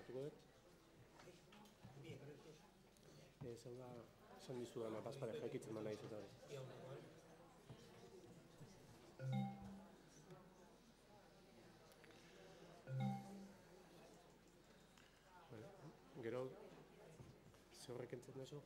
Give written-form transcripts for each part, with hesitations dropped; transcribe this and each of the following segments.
hartuko dut. Zau da, esan dizudan apazpare jaikitzen man nahi zuta hori. Gero, ze horrek entzen dezu?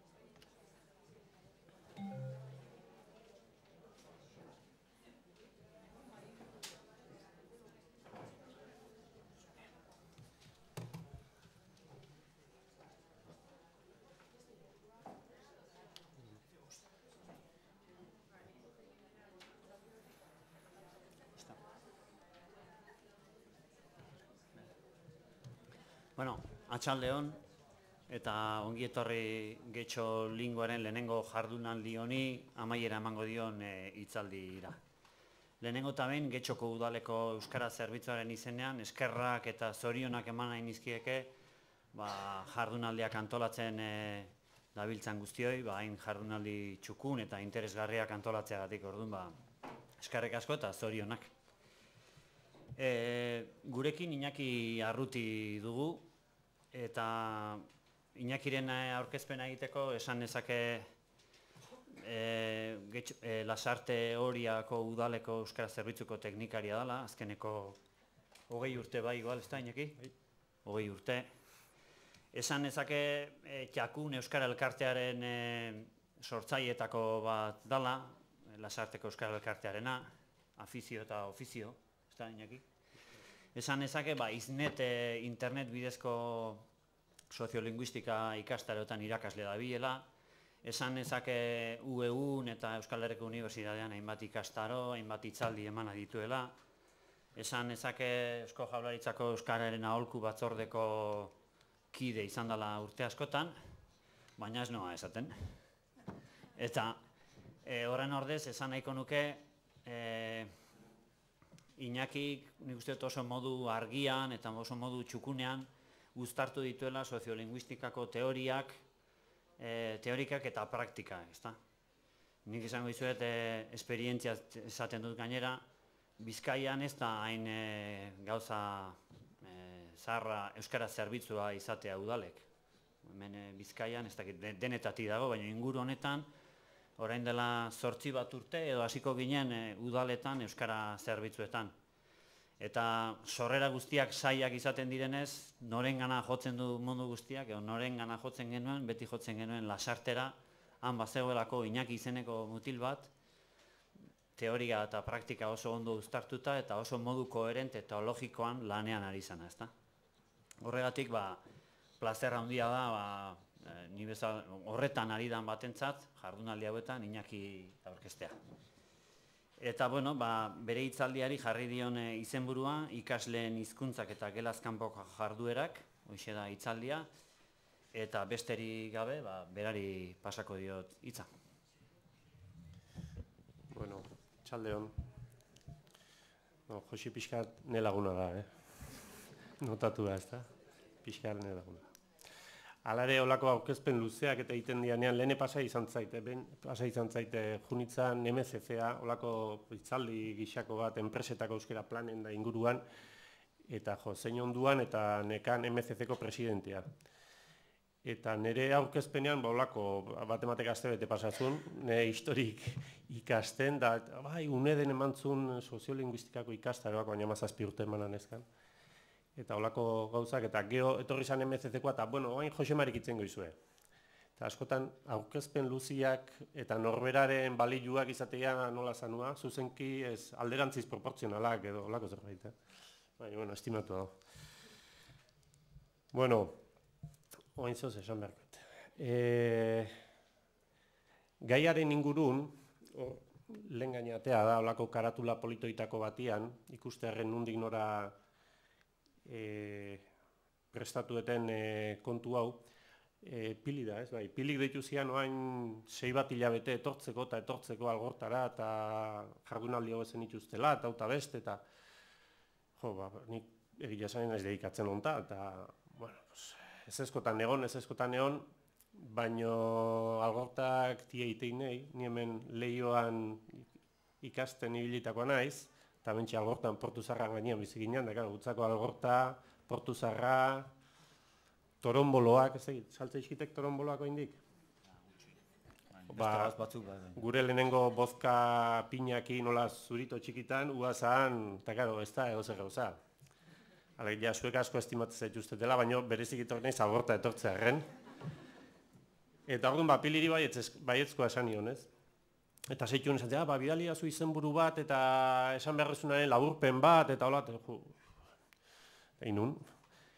Bueno, atxaldeon eta ongi etorri Getxo Linguaren lehenengo jardunaldi honi amaiera emango dion hitzaldira. Lehenengo eta behin Getxoko udaleko euskara zerbitzuaren izenean eskerrak eta zorionak eman nahi nizkieke jardunaldiak antolatzen dabiltzan guztioi, hain jardunaldi txukun eta interesgarriak antolatzeagatik, orduan eskerrek asko eta zorionak. Gurekin Iñaki Arruti dugu, eta Iñakiren aurkezpena egiteko esan nezake Lasarte Oriako udaleko euskara zerbitzuko teknikaria dela, azkeneko 20 urte igual, ez da Iñaki? 20 urte. Esan nezake Txakun euskara elkartearen sortzailetako bat dela, Lasarteko euskara elkartearena, afizio eta ofizio, ez da Iñaki? Esan nezake, iznet internet bidezko soziolinguistika ikastaroetan irakasle dabilela. Esan nezake UEUn eta Euskal Herriko Unibertsitatean hainbat ikastaro, hainbat hitzaldi emana dituela. Esan nezake Eusko Jaurlaritzako Euskararen aholku batzordeko kide izan dela urte askotan, baina ez noa esaten. Eta horren ordez, esan nahiko nuke, Iñakik nik uste dut oso modu argian eta oso modu txukunean uztartu dituela soziolinguistikako teorikak eta praktika, ezta? Nik izango dizuet esperientzia esaten dut gainera, Bizkaian ez da hain gauza zaharra euskara zerbitzua izatea udalek. Hemen Bizkaian ez dakit denetatik dago, baina inguru honetan orain dela 8 bat urte edo hasiko ginen udaletan euskara zerbitzuetan. Eta sorrera guztiak saiak izaten direnez, norengana jotzen du mundu guztiak, edo norengana jotzen genuen, beti jotzen genuen Lasartera, han bazegoelako Iñaki izeneko mutil bat, teoria eta praktika oso ondo uztartuta eta oso modu koherente eta logikoan lanean ari zana, ezta? Horregatik, plazer handia da, horretan ari dan batentzat, jardunaldi hauetan Iñaki aurkeztea. Eta, bere hitzaldiari jarri dion izenburua, ikasleen hizkuntzak eta gelazkanpoko jarduerak, hoxe da hitzaldia, eta besterik gabe, berari pasako diot hitza. Bueno, txaldeon. Josi pixkat nelaguna da, notatu da, ez da? Pixkat nelaguna. Alare olako aurkezpen luzeak eta egiten dianean lehene pasai izan zaite junitzan MCCA, olako hitzaldi gixako bat enpresetako euskera planen da inguruan, eta zein onduan eta nekan MCCko presidentea. Eta nire aurkezpenean, olako bat-ematek astebete pasazun, nire historik ikasten, da, uneden emantzun soziolinguistikako ikastaroak, baina 17 urte emanan ezkan. Eta olako gauzak, eta geho etorri zan MCCkoa, eta hain Josemarik itzen goizue. Eta askotan, aurkezpen luziak eta norberaren balioak izatea nola zanua, zuzenki ez alderantziz proportzionalak edo olako zerbait. Baina, estimatu hau. Bueno, oain zoz esan beharkot. Gaiaren ingurun, lehen gainatea da, olako karatula politoitako batian, ikustearen nundik nora prestatueten kontu hau, pili da, ez bai, pilik deitu zian oain 6 bat hilabete etortzeko algortara, eta jardunaldi hau ezen ituztela, eta beste, eta nik egia zain ez dedikatzen onta, eta ez ezkotan egon, baino algortak tieitein nahi, ni hemen lehioan ikasten ibilitakoa naiz, eta bentsi algortan Portu Zarra gainean biziginan, da, gutzako algorta, Portu Zarra, Toronboloak, ez egit, saltza izkitek toronboloak oindik? Batzuk Gure lehenengo bozka pinaki nola zurito txikitan, uazan, eta karo, ez da egozer gauza. Alegia, zuek asko estimatzen zaituztetela, baina berezik itork nahi zaborta etortzea erren. Eta orduan, piliri baietzkoa esan nion, ez? Eta zeitu esan, bidali azu izenburu bat, eta esan beharrezunaren laburpen bat, eta hola, Einun.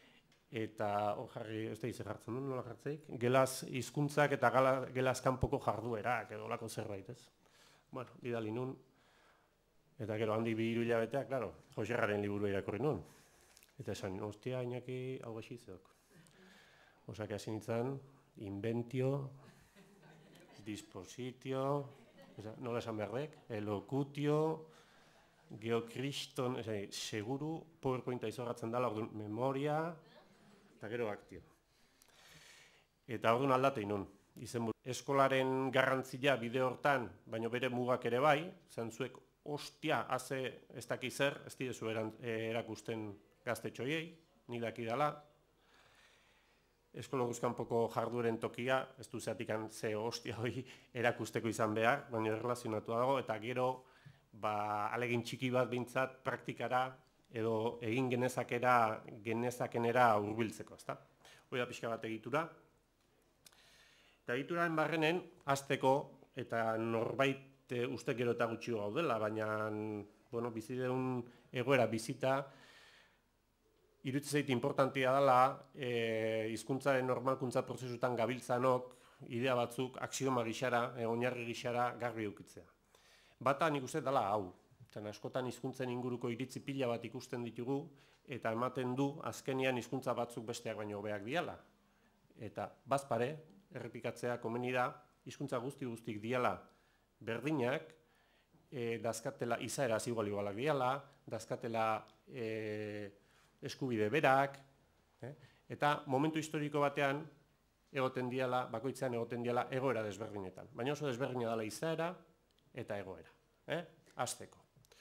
Eta hor jarri, ez da ize jartzen duen, nola jartzeik? Gelaz hizkuntzak eta gelaz kanpoko jarduerak, edo olako zerbait, ez? Bueno, bidali nun. Eta gero handi 2 hilabeteak, klaro, Joserraren liburu irakurri nun. Eta esan, ostia, Iñaki, hau gaixizok. Osak hasi nintzen, inventio, dispositio, nola esan beharrek, elokutio, geokriston, seguru, PowerPointa izorratzen dela, orduan, memoria, eta gero aktio. Eta orduan aldatei nun. Eskolaren garrantzia bide hortan, baina bere mugak ere bai, zentzuek ostia, haze ez dakiz zer, ez didezu erakusten gaztetxoiei, nik dakidala. Eskologuz kanpoko jardueren tokia, ez du zeatikan ze ostia hori erakusteko izan behar, baina erlazionatu dago, eta gero alegin txiki bat bintzat praktikara edo egin genezakenera hurbiltzeko, ezta? Hori da pixka bat egitura. Eta egituraren barrenen, hasteko, eta norbait uste gero eta gutxio gaudela, baina, bueno, bizideun egoera bizita, iruditzen zait importantia dela, hizkuntzaren normalkuntza prozesutan gabiltzanok, idea batzuk, axioma gixara, oinarri gixara garbi eukitzea. Bata nik uste dela hau. Askotan hizkuntzen inguruko iritzi pila bat ikusten ditugu, eta ematen du azkenian hizkuntza batzuk besteak baino hobeak diala. Eta bazpare, errepikatzea komeni da, hizkuntza guztik diala berdinak, dazkatela izaeraz igualak diala, dazkatela eskubide berak, eta momentu historiko batean bakoitzean egoten diala egoera desberdinetan. Baina oso desberdina dela izaera eta egoera. Hasteko.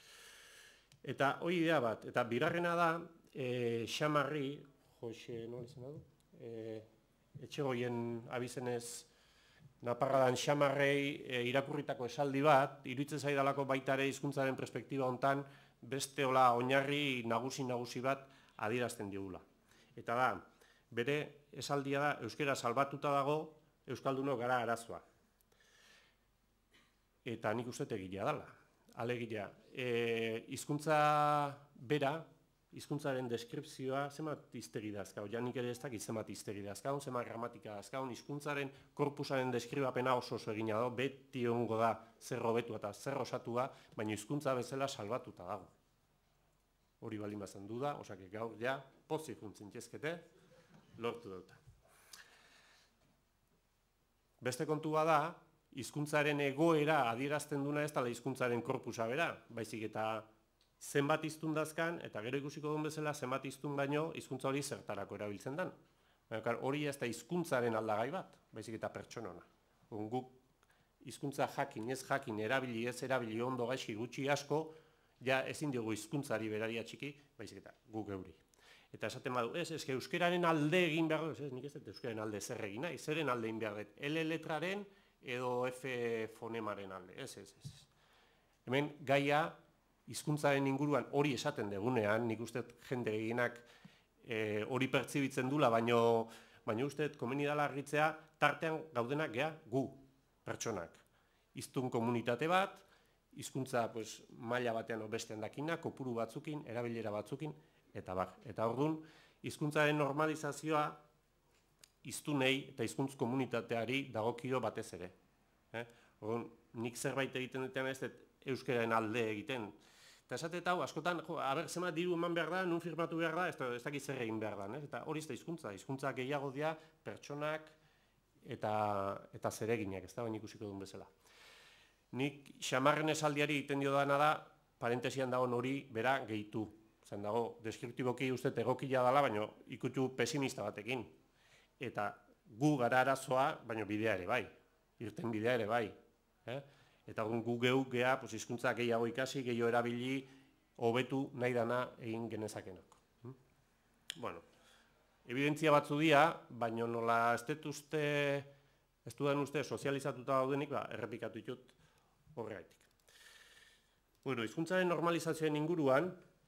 Eta hori idea bat, eta bigarrena da, Xamarri, Jose, nola izan du? Etxegoien abizenez Naparradan Xamarrei irakurritako esaldi bat, iruditzen zaidalako baita ere hizkuntzaren perspektiba hontan beste hola oinarri nagusi bat adierazten digula. Eta da, bere esaldia da, euskera salbatuta dago, euskaldunok gara arazoa. Eta nik uste egilea dela. Alegia, hizkuntza bera, hizkuntzaren deskripzioa zemat hiztegi dazkau, janik ere ez dakit zemat hiztegi dazkau, zemat gramatika dazkau, hizkuntzaren korpusaren deskribapena oso egina dago, beti ongo da zer hobetua eta zer osatua, baina hizkuntza bezala salbatuta dago. Hori baldin bazen duda, osak gaur ja, pozik juntzen txezkete, lortu dauta. Beste kontua da, hizkuntzaren egoera adierazten duna ez dela hizkuntzaren korpusa bera, baizik eta zenbat hiztun dazkan, eta gero ikusiko duen bezala zenbat hiztun baino hizkuntza hori zertarako erabiltzen den. Hori ez da hizkuntzaren aldagai bat, baizik eta pertsonona. Guk hizkuntza jakin, ez jakin, erabili, ez erabili, ondo gaixi gutxi asko, ja ezin diogu hizkuntzari beraria txiki, baizik eta guk geuri. Eta esaten badu, eske euskeraren alde egin behar dut, nik ez dut euskeraren alde zer egin nahi, zeren alde egin behar dut, L letraren edo F fonemaren alde, ez. Hemen gaia, hizkuntzaren inguruan hori esaten degunean, nik uste jende gehienak hori pertsibitzen dula, baina uste komeni dela argitzea, tartean gaudenak gea gu, pertsonak. Hiztun komunitate bat, hizkuntza maila batean bestean dakina, kopuru batzukin, erabilera batzukin, eta bar. Eta orduan, hizkuntzaren normalizazioa hiztunei eta hizkuntz komunitateari dagokio batez ere. Orduan, nik zerbait egiten dutean ez euskararen alde egiten. Eta esatet hau, askotan, zemat diru eman behar da, nun firmatu behar da, ez dakit zer egin behar da. Eta hori ez da hizkuntza, hizkuntza gehiago dira pertsonak eta zereginak, ez da baina ikusiko duen bezala. Nik Xamarren esaldiari egiten dio dana da, parentesian dagoen hori bera gehitu. Zen dago, deskriptiboki uste egokia dela, baina ikutu pesimista batekin. Eta gu gara arazoa, baina bidea ere bai, irten bidea ere bai. Eta gu geuk gea, hizkuntza gehiago ikasi, gehiago erabili, hobetu nahi dana egin genezakenok. Bueno, Evidentzia batzu dira, baina nola ez dudan uste sozializatuta daudenik, errepikatu ditut horregaitik. Bueno, hizkuntzaren normalizazioen inguruan,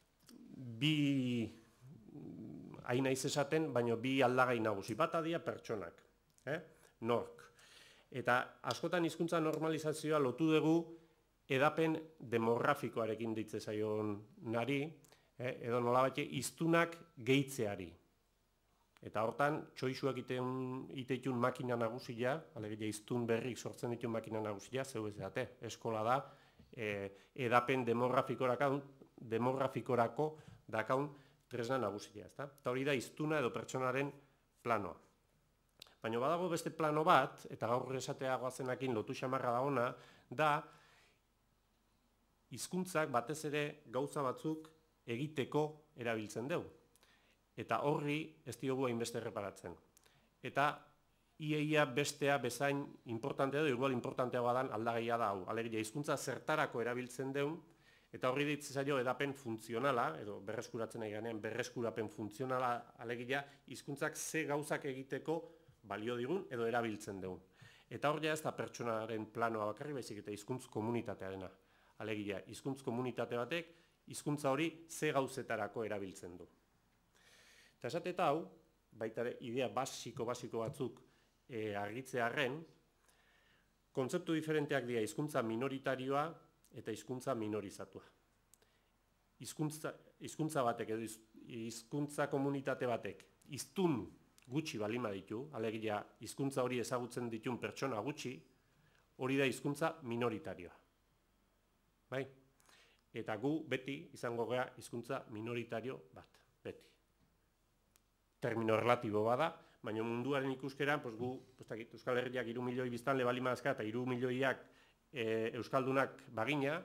hain naiz esaten, baina bi aldagai nagusi. Bata dira pertsonak, nork. Eta askotan hizkuntza normalizazioa lotu dugu edapen demografikoarekin ditze zaion nari, edo nolabait hiztunak gehitzeari. Eta hortan, txoisuak iteitun makina nagusia, alegia hiztun berrik sortzen ditun makina nagusia, zeu ez date, eskola da, edapen demografikorako dakaun tresna nagusia, ezta? Eta hori da hiztuna edo pertsonaren planoa. Baina badago beste plano bat, eta gaur esatea goazenakin lotu xamarra da ona, da hizkuntzak batez ere gauza batzuk egiteko erabiltzen dugu. Eta horri ez diogu hainbeste erreparatzen. Eta iaia bestea bezain importantea edo igual importantea badan aldagaia da hau. Alegia hizkuntza zertarako erabiltzen deun, eta horri ditzen zaio edapen funtzionala, edo berreskuratzen nahi ganean berreskurapen funtzionala, alegia hizkuntzak ze gauzak egiteko balio digun edo erabiltzen deun. Eta hor ja ez da pertsonaren planoa bakarri baizik eta hizkuntz komunitatearena. Alegia hizkuntz komunitate batek hizkuntza hori ze gauzetarako erabiltzen du. Eta esateta hau, baita idea basiko batzuk argitzearren, kontzeptu diferenteak dira hizkuntza minoritarioa eta hizkuntza minorizatua. Hizkuntza batek edo hizkuntza komunitate batek hiztun gutxi balima ditu, alegia hizkuntza hori ezagutzen ditun pertsona gutxi, hori da hizkuntza minoritarioa. Bai? Eta gu beti izango gara hizkuntza minoritario bat, beti. Termino relatibo bada, baina munduaren ikuskeran, gu, Euskal Herriak 3 milioi biztanle bali mazka eta 3 milioiak euskaldunak bagina,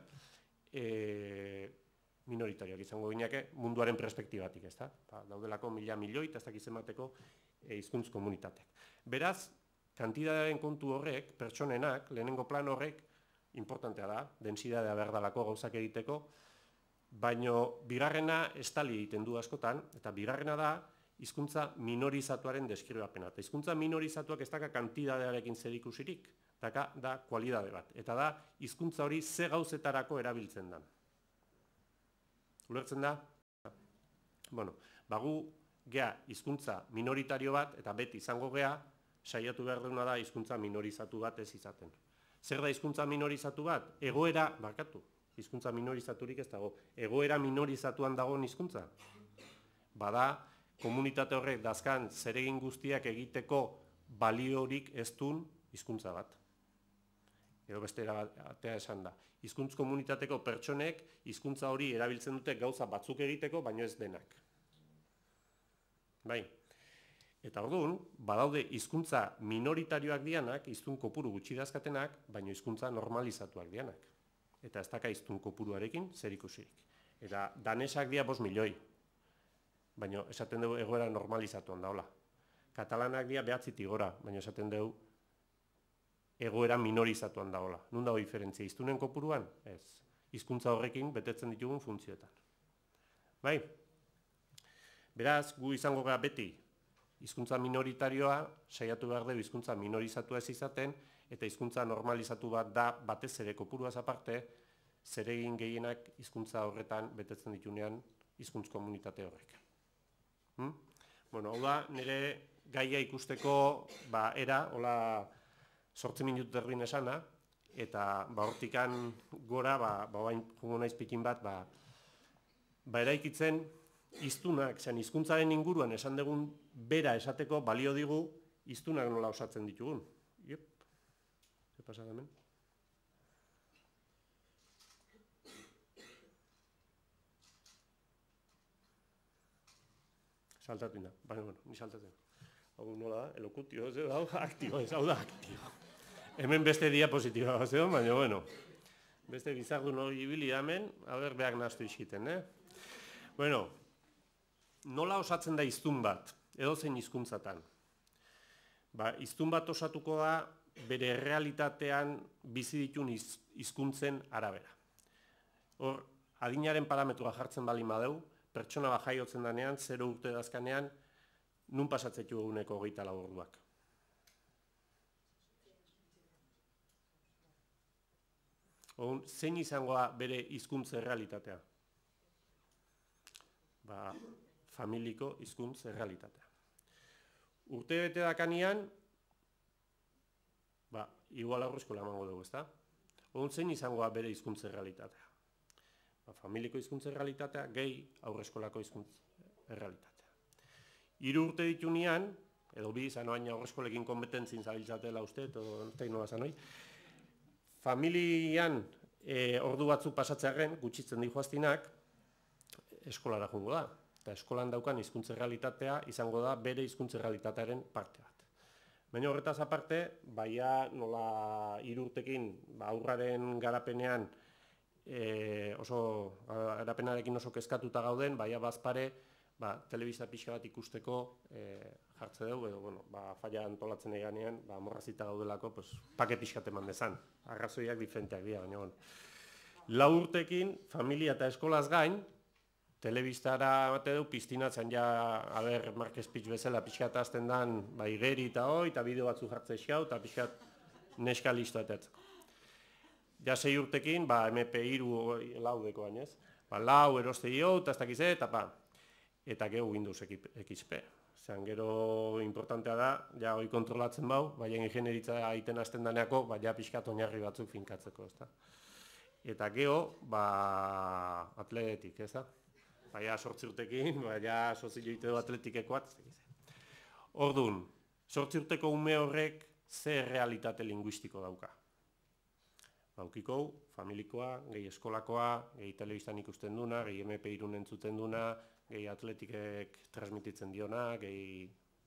minoritarioak izango gineke munduaren perspektibatik, ezta? Daudelako 1.000 milioi eta ez dakiz emateko hizkuntz komunitateak. Beraz, kantidadaren kontu horrek, pertsonenak, lehenengo plan horrek, importantea da, densidadea behar dalako gauzak egiteko, baina bigarrena estali egiten du askotan, eta bigarrena da, hizkuntza minorizatuaren deskribapena. Eta hizkuntza minorizatuak ez daka kantidadearekin zerikusirik, da kualidade bat. Eta da, hizkuntza hori ze gauzetarako erabiltzen da. Ulertzen da? Bueno, bagu gea hizkuntza minoritario bat, eta beti izango gea, saiatu behar duna da hizkuntza minorizatu bat ez izaten. Zer da hizkuntza minorizatu bat? Egoera, hizkuntza minorizaturik ez dago, egoera minorizatuan dagoen hizkuntza. Bada, komunitate horrek dazkan zeregin guztiak egiteko baliorik ez duen hizkuntza bat. Edo beste erabatea esan da. Hizkuntz komunitateko pertsonek hizkuntza hori erabiltzen dute gauza batzuk egiteko, baino ez denak. Bai. Eta orduan, badaude hizkuntza minoritarioak dianak, hiztun kopuru gutxi dazkatenak, baino hizkuntza normalizatuak dianak. Eta ez daka hiztun kopuruarekin zerikusirik. Eta danesak dira 5 milioi. Baina esaten dugu egoera normalizatuan daola. Katalanak dira 9 gora, baina esaten dugu egoera minorizatuan daola. Nun dago diferentzia? Hiztunen kopuruan? Ez. Hizkuntza horrekin betetzen ditugun funtzioetan. Bai? Beraz, gu izango gara beti hizkuntza minoritarioa, saiatu behar dugu hizkuntza minorizatua ez izaten, eta hizkuntza normalizatu bat da batez ere kopuruaz aparte, zeregin gehienak hizkuntza horretan betetzen ditunean hizkuntz komunitate horrek. Bueno, hau da, nire gaia ikusteko era, hola 8 minutu erdin esana, eta hortikan gora, bain jungo naiz pikin bat, eraikitzen hiztunak, zen hizkuntzaren inguruan esan dugun bera esateko balio digu hiztunak nola osatzen ditugun. Iep, ze pasa hemen? Saltatu ina, baina, ni saltatzen. Hau nola da, elokutio, hau aktio, hau da aktio. Hemen beste diapositiba bat zegoen, baina, bueno. Beste bizardu hori ibili hemen, haber behar naztu iskiten, Bueno, nola osatzen da hiztun bat, edozein hizkuntzatan? Hiztun bat osatuko da bere realitatean bizi ditun hizkuntzen arabera. Hor, adinaren parametroa jartzen baldin badeu, pertsona bat jaiotzen danean, 0 urte dazkanean, nun pasatzetu eguneko 24 orduak? Zein izangoa bere hizkuntza errealitatea? Familiko hizkuntza errealitatea. Urte bete dakanean, igual aurreskola emango dugu, ezta? Zein izangoa bere hizkuntza errealitatea? Familiko hizkuntza errealitatea, gehi aurreskolako hizkuntza errealitatea. 3 urte ditunean, edo 2 izan oain aurreskolekin konpetentzin zabiltzatela uste, edo teinoa zanoi, familian ordu batzuk pasatzearen, gutxitzen di joaztinak, eskolara joango da. Eta eskolan daukan hizkuntza errealitatea izango da bere hizkuntza errealitatearen parte bat. Baina horretaz aparte, nola 3 urtekin aurraren garapenean garapenarekin oso kezkatuta gauden, bazpare telebista pixka bat ikusteko jartze dugu, edo falla antolatzen eganean, morrazita gaudelako, pake pixkat eman dezan. Arrazoiak diferenteak dira, baina 4 urtekin, familia eta eskolaz gain, telebistara bate du, piztinatzen Marquez Pitch bezala pixkat azten dan, igeri eta hoi, eta bideo batzu jartze eskau, eta pixkat neska listo ateatzeko. 6 urtekin, MP3 laudeko bainez, 4 eroste dio, eta ez dakize, eta gero Windows XP. Zeran, gero importantea da, hoi kontrolatzen bau, baina ingenieritza egiten azten daneako, pixkat oinarri batzuk finkatzeko, ez da. Eta gero, atletik, ez da. 8 urtekin, 8 joite du atletikekoat. Orduan, 8 urteko ume horrek ze realitate linguistiko dauka. Daukiko, familikoa, gehi eskolakoa, gehi telebistan ikusten duna, gehi MP3 entzuten duna, gehi atletikek transmititzen diona, gehi...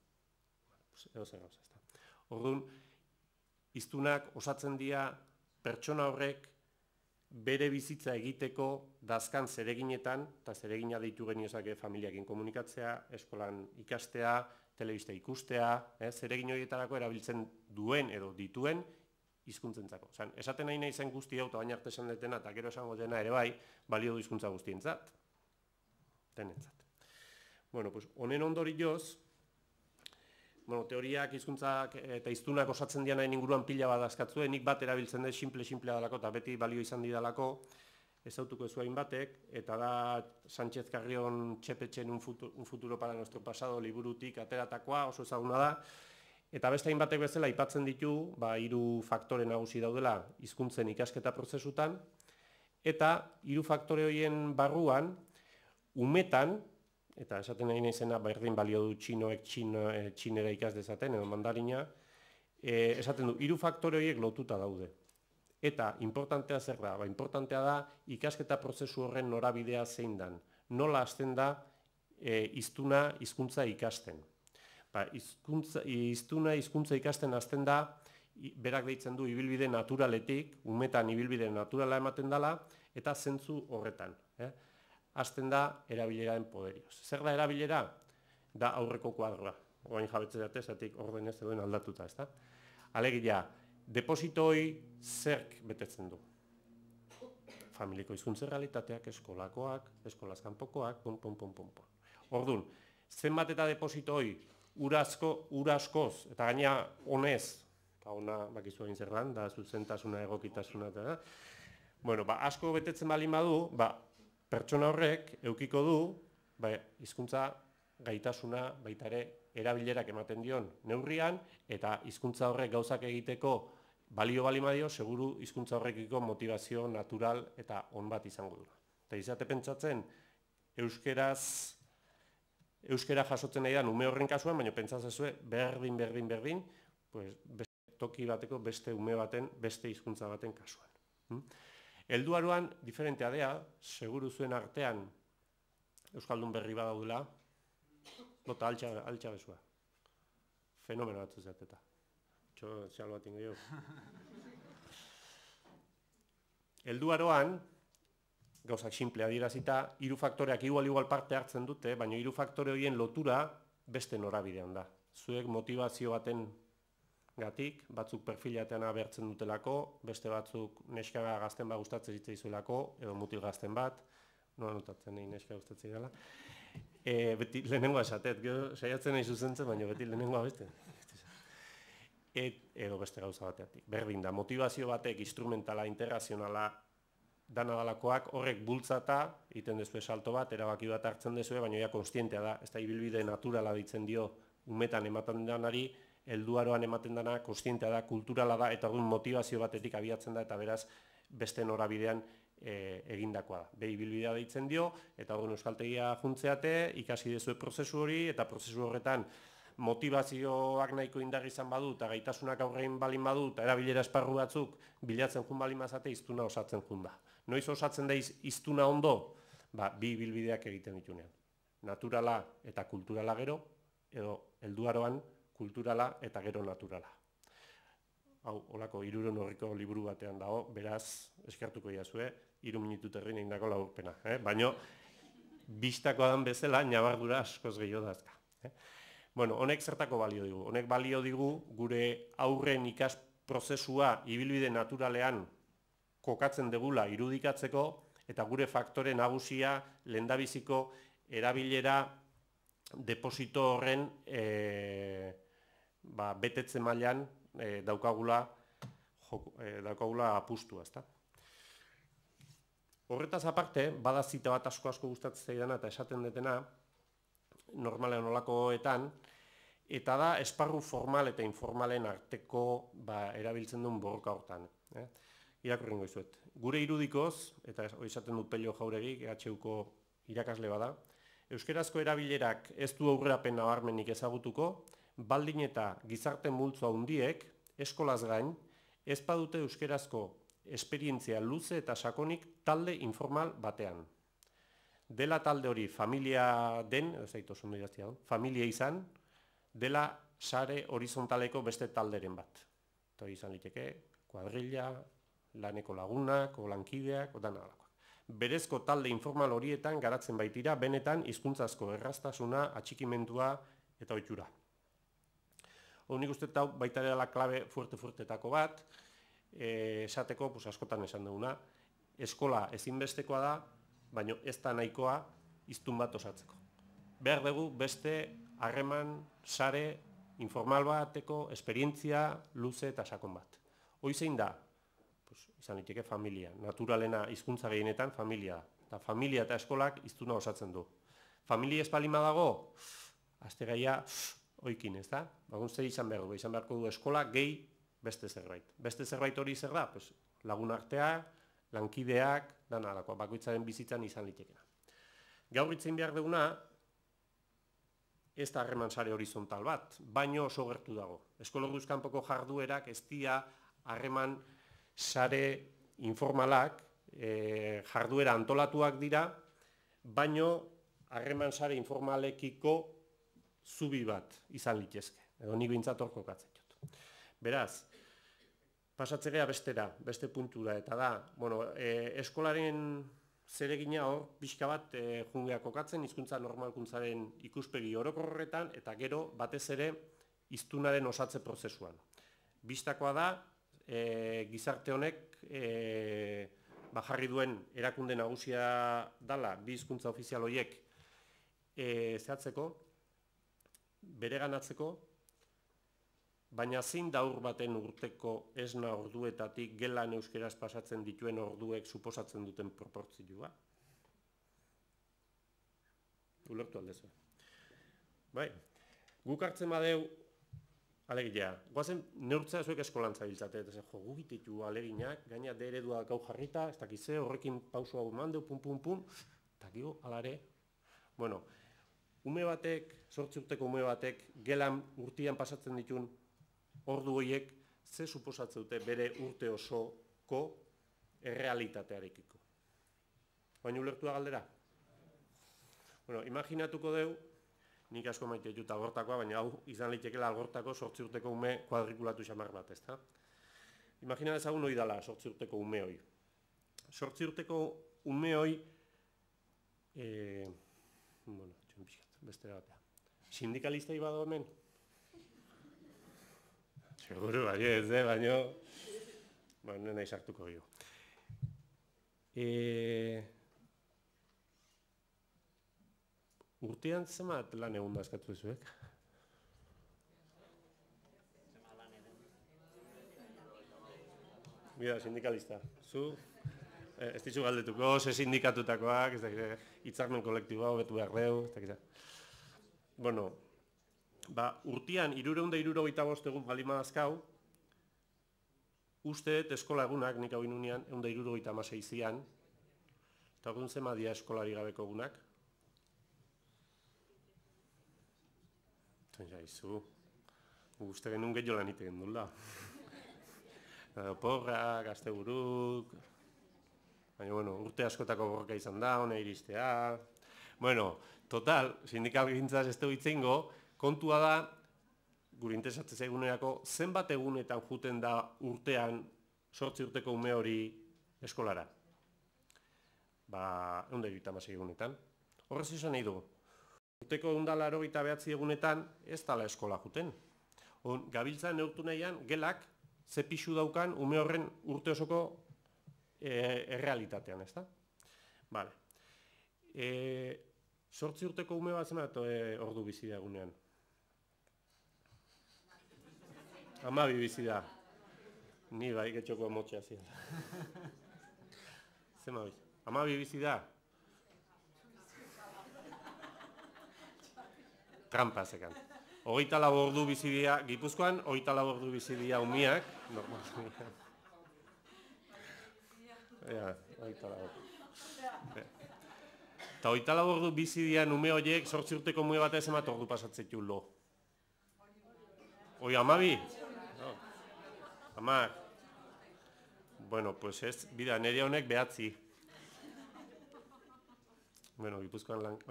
Orduan, hiztunak osatzen dira pertsona horrek bere bizitza egiteko dazkan zereginetan, eta zeregina deitu geniozake familiakin komunikatzea, eskolan ikastea, telebista ikustea, zeregin horietarako erabiltzen duen edo dituen hizkuntzentzako. Esaten nahi nahi zen guzti hau, eta baina arte esan detena, eta gero esango dena ere bai, balio du hizkuntza guztientzat. Denentzat. Honen ondorioz, teoriak, hizkuntzak eta hiztunak osatzen dian nahi inguruan pila bat askatzue, nik bat erabiltzen dut simple dalako, eta beti balio izan didalako, ezautuko zuain batek, eta da Sánchez Carrion Txepetxen un futuro para nuestro pasado liburutik ateratakoa, oso ezaguna da, eta beste hainbatek bezala aipatzen ditu, 3 faktore nagusi daudela hizkuntzen ikasketa prozesutan, eta 3 faktore horien barruan, umetan, eta esaten nahi naizena berdin balio du txinoek txinera ikas dezaten, edo mandarina, esaten du, 3 faktore horiek lotuta daude. Eta importantea zer da? Importantea da ikasketa prozesu horren norabidea zein dan. Nola hasten da hiztuna hizkuntza ikasten. Hiztuna hizkuntza ikasten hasten da, berak deitzen du ibilbide naturaletik, umetan ibilbide naturala ematen dela, eta zentzu horretan. Hasten da erabileraren poderioz. Zer da erabilera? Da aurreko kuadroa. Oain jabetze date, zatik ordenez zegoen aldatuta, ez da? Alegia, depositoi zerk betetzen du? Familiko hizkuntza errealitateak, eskolakoak, eskolaz kanpokoak, Orduan, zenbat eta depositoi ura askoz, eta gaina honez, eta hona bakizu egin zer dan, da zuzentasuna, egokitasuna, eta asko betetzen baldin badu, pertsona horrek eukiko du, hizkuntza gaitasuna baita ere erabilerak ematen dion neurrian, eta hizkuntza horrek gauzak egiteko balio balimadio, seguru hizkuntza horrekiko motivazio natural eta on bat izango du. Eta izate pentsatzen, euskera jasotzen nahi da ume horren kasuan, baina pentsazazue berdin, toki bateko beste ume baten, beste hizkuntza baten kasuan. Helduaroan diferentea dea, seguru zuen artean euskaldun berri badaudela, bota altxa bezua. Fenomeno batzu zateta. Txalo bat ingo. Helduaroan, gauzak simplea dirazita, 3 faktoreak igual parte hartzen dute, baina 3 faktore horien lotura beste norabidean da. Zuek motivazio baten gatik, batzuk perfilatean abertzen dutelako, beste batzuk neska gazten gustatzen zitzaizuelako, edo mutil gazten bat, nola notatzen neska gustatzen dela. Beti lehenengoa esatet, gero saiatzen nahi zuzentzen, baina beti lehenengoa beste. Edo beste gauza bateatik. Berdin da, motivazio batek, instrumentala, interrazionala, dana dalakoak, horrek bultzata, egiten dezue salto bat, erabaki bat hartzen dezue, baina ja konstientea da, ez da ibilbide naturala ditzen dio, umetan ematen danari, helduaroan ematen dana, konstientea da, kulturala da, eta orduan motivazio batetik abiatzen da, eta beraz, beste norabidean egindakoa da. Behi ibilbidea deitzen dio, eta orduan euskaltegia juntzeate, ikasi dezue prozesu hori, eta prozesu horretan, motivazioak nahiko indar izan badu, eta gaitasunak aurrein balin badu, eta erabilera esparru batzuk bilatzen jun balin bazate, iztuna osatzen jun da. Noiz osatzen da iztuna ondo? Bi ibilbideak egiten ditunean. Naturala eta kulturala gero, edo helduaroan kulturala eta gero naturala. Hau, holako 300 horriko liburu batean dago, beraz, eskertuko iazue, 3 minutu terrin egindako laburpena. Baina, bistakoa dan bezala, nabardura askoz gehiago dazka. Bueno, honek zertako balio digu? Honek balio digu gure aurren ikas prozesua ibilbide naturalean kokatzen degula irudikatzeko eta gure faktore nagusia lehendabiziko erabilera deposito horren betetze mailan daukagula apustua, ezta? Horretaz aparte, bada zita bat asko gustatzen zaidana eta esaten detena, normalean olakoetan, eta da esparru formal eta informalen arteko erabiltzen duen borroka hortan. Irakurringo izuet. Gure irudikoz, eta esaten du Pello Jauregik, EHUko irakasle bada, euskerazko erabilerak ez du aurrerapen nabarmenik ezagutuko, baldin eta gizarte multzo handiek, eskolaz gain, ez badute euskerazko esperientzia luze eta sakonik talde informal batean. Dela talde hori familia den, familia izan, dela sare horizontaleko beste talderen bat. Eta hori izan liteke, kuadrilla, laneko lagunak, lankideak, dana alakoak. Berezko talde informal horietan garatzen baitira, benetan hizkuntzazko erraztasuna, atxikimendua eta ohitura. Nik uste hau baita dela klabe fuerte-fuertetako bat, esateko, askotan esan duguna, eskola ezinbestekoa da, baina ez da nahikoa hiztun bat osatzeko. Behar dugu beste harreman, sare, informal bateko, esperientzia, luze eta sakon bat. Hoi zein da? Izan liteke familia. Naturalena hizkuntza gehienetan familia da. Eta familia eta eskolak hiztuna osatzen du. Familia espalima dago, azte gaia oikin, ez da? Zer izan behar du? Izan beharko du eskola gehi beste zerbait. Beste zerbait hori zer da? Lagun artea, lankideak, dana alakoa, bakoitzaren bizitzan izan litekena. Gaur hitzein behar duguna, ez da harreman sare horizontal bat, baino oso gertu dago. Eskologuz kanpoko jarduerak ez dira harreman sare informalak, jarduera antolatuak dira, baino harreman sare informalekiko zubi bat izan litezke. Edo nik bintzat hor kokatzen dut. Beraz, pasatzea bestera, beste puntura, eta da, eskolaren zeregina hor, pixka bat jungea kokatzen, hizkuntza normalkuntzaren ikuspegi orokorretan, eta gero batez ere hiztunaren osatze prozesuan. Bistakoa da, gizarte honek jarri duen erakunde nagusia dala, bi hizkuntza ofizial horiek zehatzeko, bereganatzeko, baina zein da ur baten urteko esna orduetatik gelan euskeraz pasatzen dituen orduek suposatzen duten proportzioa? Ulertu aldezu. Bai, guk hartzen badeu, alegia, guazen neurtzea zuek eskolan zabiltzate, eta zen, guk ititu aleginak, gaina de eredua gau jarrita, ez dakize, horrekin pausu hau mandeu, pum, eta gio, alare, ume batek, 8 urteko ume batek, gelan urtian pasatzen dituen ordu horiek, ze suposatzen dute bere urte osoko errealitatearekiko. Baina ulertua galdera? Imaginatuko deu, nik asko maite dut algortakoa, baina hau izan litekela algortako 8 urteko ume kuadrikulatu xamar bat, ezta? Imagina dezagun hori dala 8 urteko ume hori. 8 urteko ume hori, bestera batea. Sindikalista ibado hemen? Seguro, bai ez, baino... nahi sartuko gio. Urtean zenbat lan egun da eskatu zuek? Mira, sindikalista. Zu, ez dizu galdetuko, ze sindikatutakoak, ez dakit, hitzarmen kolektiboa hobetu behar deu, ez dakit. Bueno, urtean 365 egun baldin badazkau, uste dut eskola egunak, nik hau inunean, 176 zian, eta orduan zema dia eskolari gabeko egunak. Izu, uste genuen gehiago lan ite gendun da. Porra, gazteburuk, baina, bueno, urte askotako borroka izan da, hona iristea. Bueno, total, sindikal gintzaz ez dugu itzengo, kontua da, gure interesatzen zaigunerako, zenbat egunetan juten da urtean 8 urteko ume hori eskolara? 176 egunetan. Horrez izan nahi du. Urteko 189 egunetan ez dala eskola juten. Gabiltza neurtu nahian, gelak, ze pixu daukan ume horren urte osoko errealitatean, ez da? Bale. 8 urteko ume bat zenbat ordu bizi da egunean? 12 bizi da. Ni bai getxoko motxea ziren. Zema bai? 12 bizi da? Trampa zekan. 24 ordu bizi dira, Gipuzkoan 24 ordu bizi dira umiak. Ja, 24 ordu. Eta 24 ordu bizi dira ume horiek, 8 urteko ume batez emat ordu pasatzetu lo. Oi, 12? No. 10. Bueno, pues ez, bida, nire honek 9. Bueno, Gipuzkoan lan...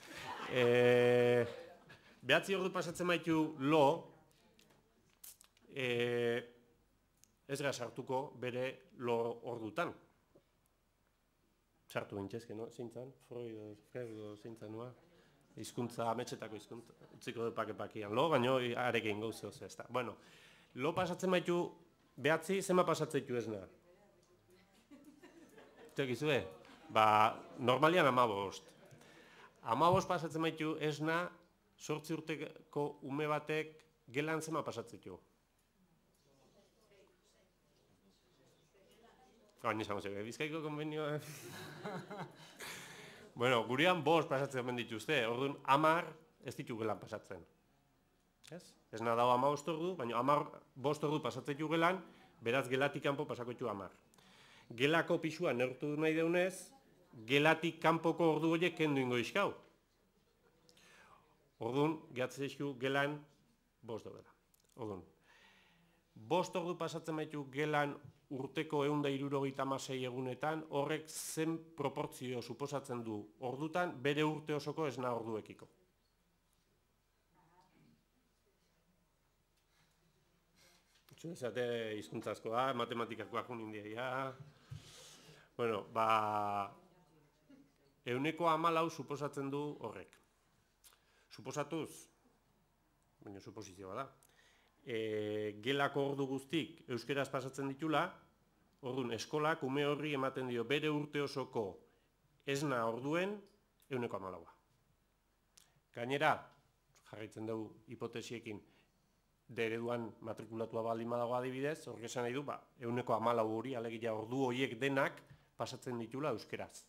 9 ordu pasatzen maitu lo, ez gara sartuko bere lo ordutan. Sartu bintzezke, no? Zeintzan? Freud, zeintzan nua? Hizkuntza, ametsetako hizkuntza, utziko du pake-pakian lo, baina arekin gauze oso ez da. Bueno, lo pasatzen maitu 9, zema pasatzen du esna? Tekizue? Normalian 15. 15 pasatzen maitu esna, 8 urteko ume batek gelan zema pasatzen du. Gain izango zebe, Bizkaiko konbenioa. Bueno, gurean 5 pasatzen omen dituzte, orduan 10 ez ditu gelan pasatzen. Ez na dago 15 ordu, baina 5 ordu pasatzen du gelan, beraz gelatik kanpo pasako ditu 10. Gelako pisua neurtu nahi deunez, gelatik kanpoko ordu horiek kendu ingo izkau. Orduan, gehatzen izku gelan 5 dobela. Orduan, 5 ordu pasatzen baitu gelan urteko 176 egunetan, horrek zen proportzio suposatzen du ordutan bere urte osoko esna orduekiko. Zate hizkuntzazkoa, matematikakoa jun india. Bueno, 114 suposatzen du horrek. Suposatuz, baina suposizioa da, gelako ordu guztik euskeraz pasatzen ditula, orduan eskolak ume horri ematen dio bere urte osoko esna orduen 114. Gainera, jarraitzen dugu hipotesiekin, ereduan matrikulatua baldin badago adibidez, horrek esan nahi du, 114 hori, alegia ordu horiek denak pasatzen ditula euskeraz.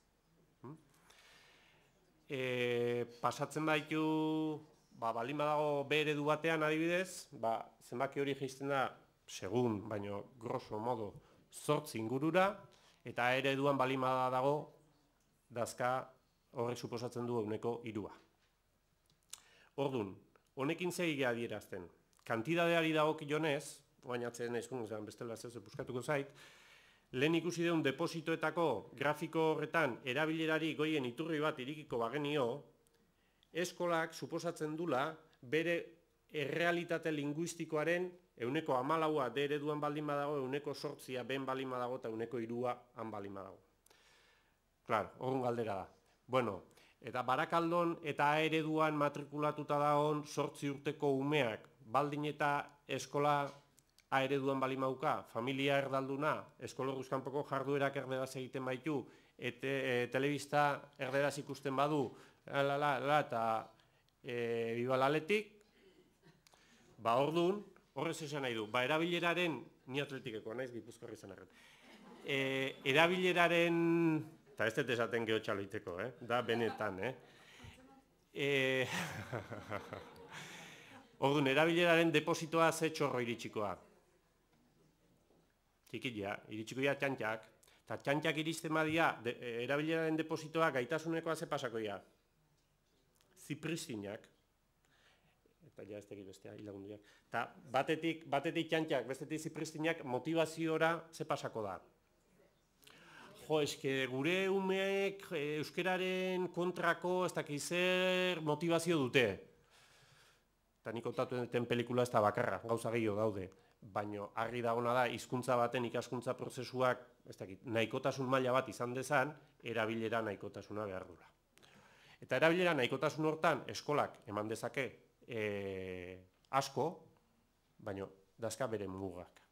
Pasatzen baitu, baldin badago B eredu batean adibidez, zenbaki hori jaisten da, segun, baino grosso modo, 8 ingurura, eta ereduan baldin badago, dazka horrek suposatzen du 103. Orduan, honekin zehigia adierazten, kantidadeari dagokionez, oainatzen ezkun, bestela zeu buskatuko zait, lehen ikusi deun depositoetako grafiko horretan erabilerari goien iturri bat irikiko bagenio, eskolak suposatzen dula bere errealitate linguistikoaren 114a D ereduan baldin badago, 108a ben baldin badago eta 103a han baldin badago. Klar, horren galdera da. Bueno, eta Barakaldon eta ereduan matrikulatuta dagoen 8 urteko umeak baldin eta eskola ereduan baldin mauka, familia erdalduna, eskologuz kanpoko jarduerak erderaz egiten baitu, telebista erderaz ikusten badu, eta Viva l'Athletic, ba orduan, horrez esan nahi du, ba erabileraren, ni atletikekoa naiz, Gipuzkoarra izan arren, erabileraren, eta ez dut esaten geho txaloiteko, da benetan, orduan, erabileraren depositoa ze txorro iritsikoa. Txikitia, iritsikoia txantxak, eta txantxak iristen badia, erabileraren depositoa gaitasunekoa ze pasakoia. Zipristinak, eta ja ez tekit bestea, hilagundiak. Eta batetik txantxak, bestetik zipristinak, motivaziora ze pasako da. Jo, eske gure umeek euskeraren kontrako ez dakiz zer motivazio dute. Eta nik kontatu duten pelikula ez da bakarra, gauza gehiago daude. Baina argi dagona da, hizkuntza baten ikaskuntza prozesuak, ez dakit, nahikotasun maila bat izan dezan, erabilera nahikotasuna behar dula. Eta erabilera nahikotasun hortan, eskolak eman dezake asko, baina dazka bere mugak.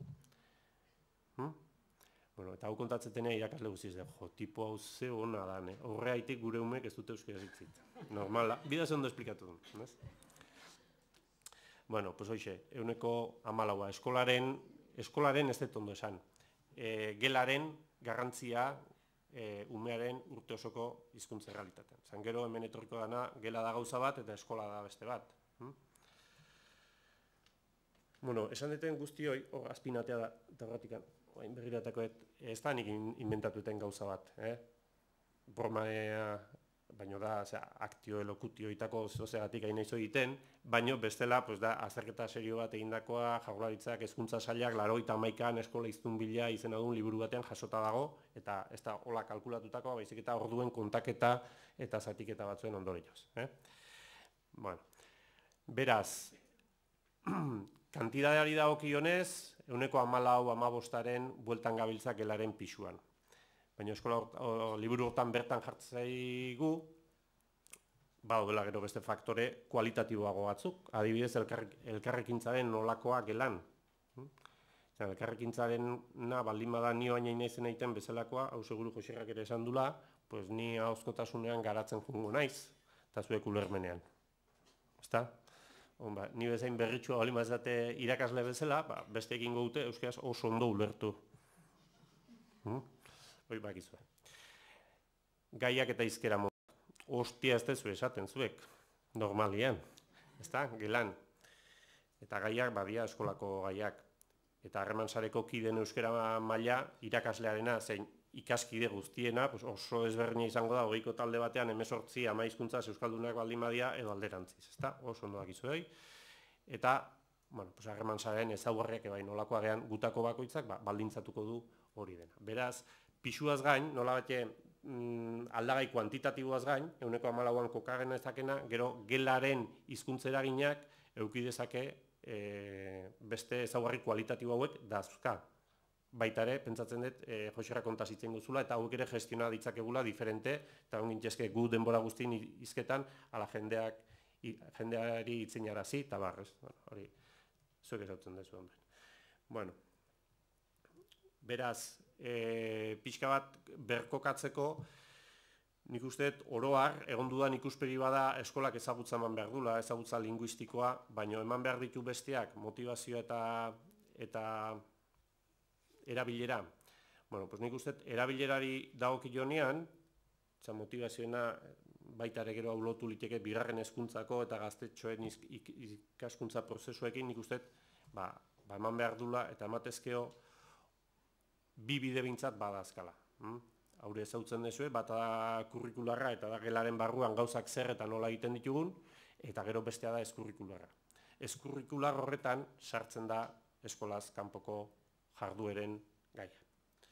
Bueno, eta hau kontatzetenea irakasle guztiz da, jo, tipo hau ze hona da, horreaitik gure umek ez dute euskera zitzit. Normala, bidaz ondo esplikatu dut, nez? Bueno, pues hoxe, 14, eskolaren ez dut ondo esan. Gelaren garrantzia umearen urte osoko hizkuntza errealitatean. Zan gero hemen etorriko dana, gela da gauza bat eta eskola da beste bat. Bueno, esan duten guztioi, azpinatea da, eta horretik, begiratakoet, ez da nik inventatuten gauza bat. Bromea, baino da, aktio elokutioitako zozegatik hain naizo egiten, baino bestela, da, azterketa serio bat egindakoa, Jaurlaritzak hezkuntza sailak 91an eskola hiztunbila izena duen liburu batean jasota dago, eta ez da hola kalkulatutakoa, baizik eta orduen kontaketa eta zatiketa batzuen ondorioz. Bueno, beraz, kantidadeari dagokionez, 14-15aren bueltan gabiltzak gelaren pisuan. Baina eskola liburu hortan bertan jartzaigu, badaudela gero beste faktore kualitatiboago batzuk. Adibidez, elkarrekintzaren nolakoa gelan. Elkarrekintzarena baldin bada nio baina inaizen egiten bezalakoa, hau seguru Joserrak ere esan dula, pues ni ahozkotasunean garatzen jungo naiz, eta zuek ulermenean. Ezta? Ni bezain berritxua baldin bazate irakasle bezala, beste egingo dute euskaraz oso ondo ulertu. Hoi bakizue. Gaiak eta hizkera modu. Ostia ez dezu esaten zuek, normalian. Ezta, gelan. Eta gaiak badia eskolako gaiak. Eta harreman sareko kideen euskera maila irakaslearena, zein ikaskide guztiena, oso ezberdina izango da, 20ko talde batean 18 ama hizkuntza euskaldunak baldin badia edo alderantziz. Ezta, oso ondo dakizuei. Eta, harreman sareen ezaugarriak ebai nolakoa gean gutako bakoitzak baldintzatuko du hori dena. Beraz, pisuaz gain, nola bate aldagai kuantitatiboaz gain, 14an kokagen ezakena, gero gelaren hizkuntza eraginak eduki dezake beste ezaugarri kualitatibo hauek dazka. Baita ere, pentsatzen dut, Joserrak kontaz itzen duzula, eta hauek ere gestiona ditzakegula diferente, eta ongin jeske gu denbora guztien izketan, ala jendeari itzinarazi, eta barrez. Hori, zuek ezautzen dezu onben. Bueno, beraz, pixka bat berkokatzeko, nik uste oroar, egon dudan ikuspegi bada eskolak ezagutza eman behar dula, ezagutza linguistikoa, baina eman behar ditu besteak motivazioa eta erabilera. Bueno, pues nik uste erabilerari dagokionean, motivazioena baita ere gero aulotu liteke bigarren hezkuntzako eta gaztetxoen ikaskuntza prozesuekin, nik uste eman behar dula eta ematezkeo bi bide bintzat badazkala. Haure ezautzen dezue, bata da kurrikularra eta da gelaren barruan gauzak zer eta nola egiten ditugun, eta gero bestea da eskurrikularra. Eskurrikular horretan sartzen da eskolaz kanpoko jardueren gaia.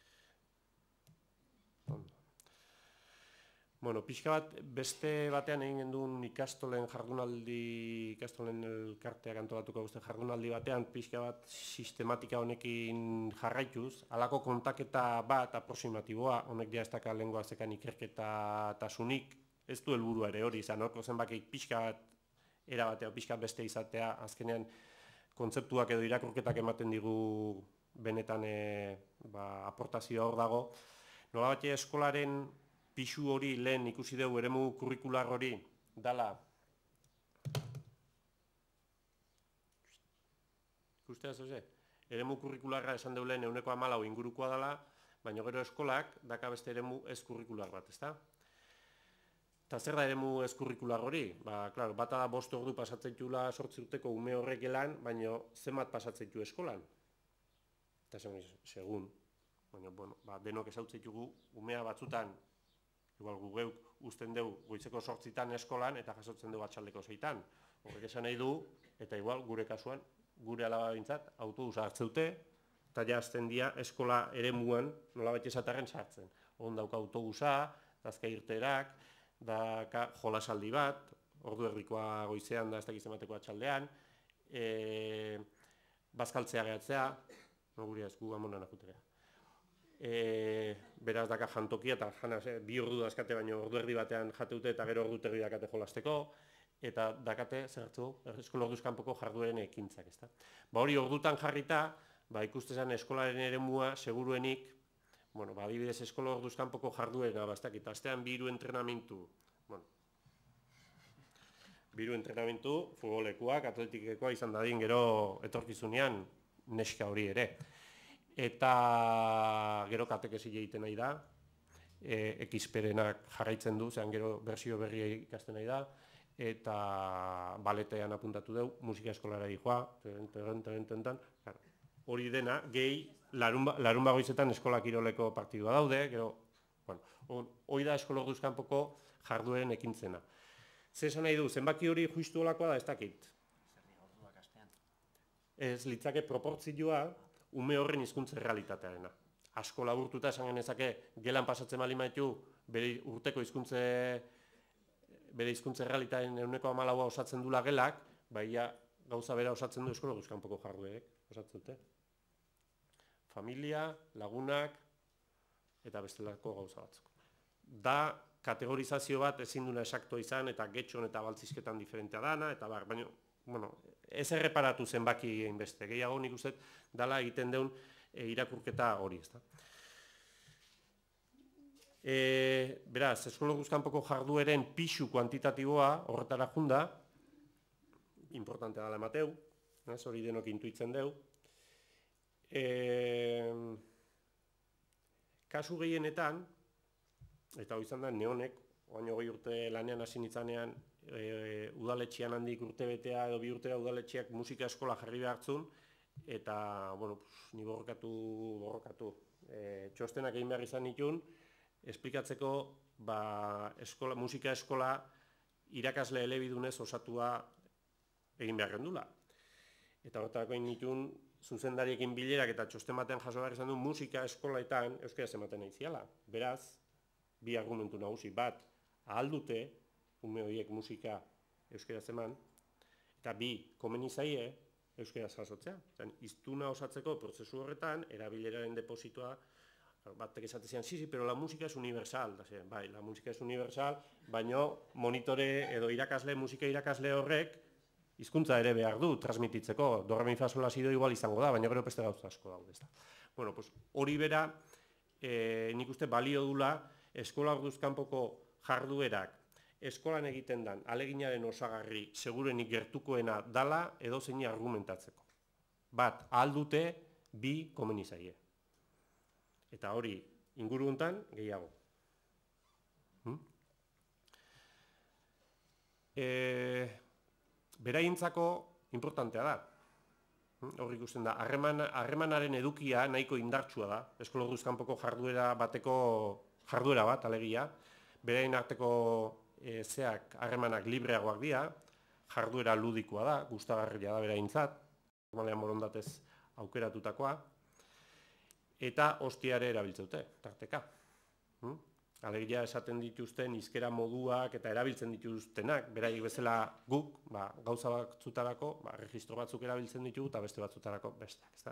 Bueno, pixka bat, beste batean egin genduen ikastolen elkarteak antolatuko guzti jardunaldi batean, pixka bat sistematika honekin jarraituz, halako kontaketa bat aproximatiboa, honek ja ez daka lengua zekan ikerketa tasunik, ez du helburua ere hori izan, horko zenbakik pixka bat erabatea, pixka beste izatea, azkenean kontzeptuak edo irakurketak ematen digu benetan aportazioa hor dago. Nola bat eskolaren pixu hori lehen ikusi dugu eremu kurrikular hori dala. Ikustea zoze? Eremu kurrikularra esan dugu lehen 14% ingurukoa dela, baina gero eskolak daka beste eremu ez kurrikular bat, ezta? Eta zer da eremu ez kurrikular hori? Klaro, bata da 5 ordu pasatzen ditula 8 urteko ume horrek gelan, baina zenbat pasatzen ditu eskolan? Eta segun, baina, denok ezautzen ditugu, umea batzutan, igual gu geuk uzten dugu goizeko 8 eskolan eta jasotzen dugu atxaldeko 6. Horrek esan nahi du, eta igual gure kasuan, gure alaba bintzat, autobusa hartzeute, eta jazten dira eskola eremuan nolabait esatarren sartzen. Hon dauka autobusa, dazka irterak, daka jolasaldi bat, ordu erdikoa goizean da ez dakiz emateko atxaldean, bazkaltzea gehatzea, guri ez gu amonan ajuterea. Beraz daka jantokia eta janaz, 2 ordu dazkate baino ordu erdi batean jateute eta gero ordu terdi dakate jolasteko, eta dakate, zertu, eskola orduz kanpoko jardueren ekintzak, ezta. Hori ordutan jarrita, ikustezan eskolaren eremua seguruenik, adibidez eskola orduz kanpoko jarduera, eta astean 2 entrenamentu, 2 entrenamentu, futbolekuak, atletikekoa izan dadin gero etorkizunean neska hori ere. Eta gero katekesi egiten nahi da, ekizperenak jarraitzen du, zean gero bersio berria ikasten nahi da, eta baletean apuntatu dugu, musika eskolara dihoa, hori dena, gehi, larun bagoizetan eskola kiroleko partidua daude, gero, hori da eskola orduz kanpoko jardueren ekintzena. Zer esan nahi du, zenbaki hori justu olakoa da ez dakit. Ez litzake proportzioa ume horren hizkuntza errealitatearena. Asko laburtuta esan genezake, gelan pasatzen bali maitu, bere urteko hizkuntza errealitatearen 14% osatzen dula gelak, baina gauza bera osatzen du eskola orduz kanpoko jarduerek, osatzen dute. Familia, lagunak, eta bestelako gauza batzuk. Da, kategorizazio bat ezin duna esaktoa izan, eta getxon eta baltzizketan diferentea dana, eta baina, ez erreparatu zenbaki egin beste. Gehiago nik uste dala egiten deun irakurketa hori, ezta. Beraz, eskola orduz kanpoko jardueren pixu kuantitatiboa horretara junda, importantea dela emateu, hori denok intuitzen deu. Kasu gehienetan, eta hori izan da neonek, oain 20 urte lanean hasi nitzanean, udaletxean handik urtebetea edo 2 urtera udaletxeak musika eskola jarri behartzun, eta, ni borrokatu. Txostenak egin behar izan nituen, esplikatzeko musika eskola irakasle elebidunez osatua egin behar gendula. Eta horretarako egin nituen zuzendariekin bilerak eta txosten batean jaso behar izan du musika eskolaetan euskaraz ematen nahi ziala. Beraz, 2 argumentu nagusi, bat, ahal dute, ume horiek musika euskaraz eman, eta 2, komeni zaie euskaraz jasotzea. Hiztuna osatzeko prozesu horretan, erabileraren depositoa, batek esatezian, sí, pero la música es universal. Bai, la música es universal, baina monitore edo musika irakasle horrek, hizkuntza ere behar du, transmititzeko, do, re, mi, fa, sol, la, si, do igual izango da, baina gero beste gauza asko daude. Hori bera, nik uste balio dula, eskola orduz kanpoko jarduerak eskolan egiten dan aleginaren osagarri segurenik gertukoena dala edo zeini argumentatzeko. Bat, ahal dute, 2, komeni zaie. Eta hori, inguru hontan gehiago. Beraientzako importantea da. Hor ikusten da, harremanaren edukia nahiko indartsua da, eskola orduz kanpoko jarduera bateko jarduera bat, alegia, beraien arteko zeak harremanak libreagoak dira, jarduera ludikoa da, gustagarria da beraientzat, normalean borondatez aukeratutakoa, eta hostiare erabiltzeute, tarteka. Alegia esaten dituzten hizkera moduak eta erabiltzen dituztenak, beraiek bezala guk, gauza batzutarako, registro batzuk erabiltzen ditugu eta beste batzutarako besteak, ezta?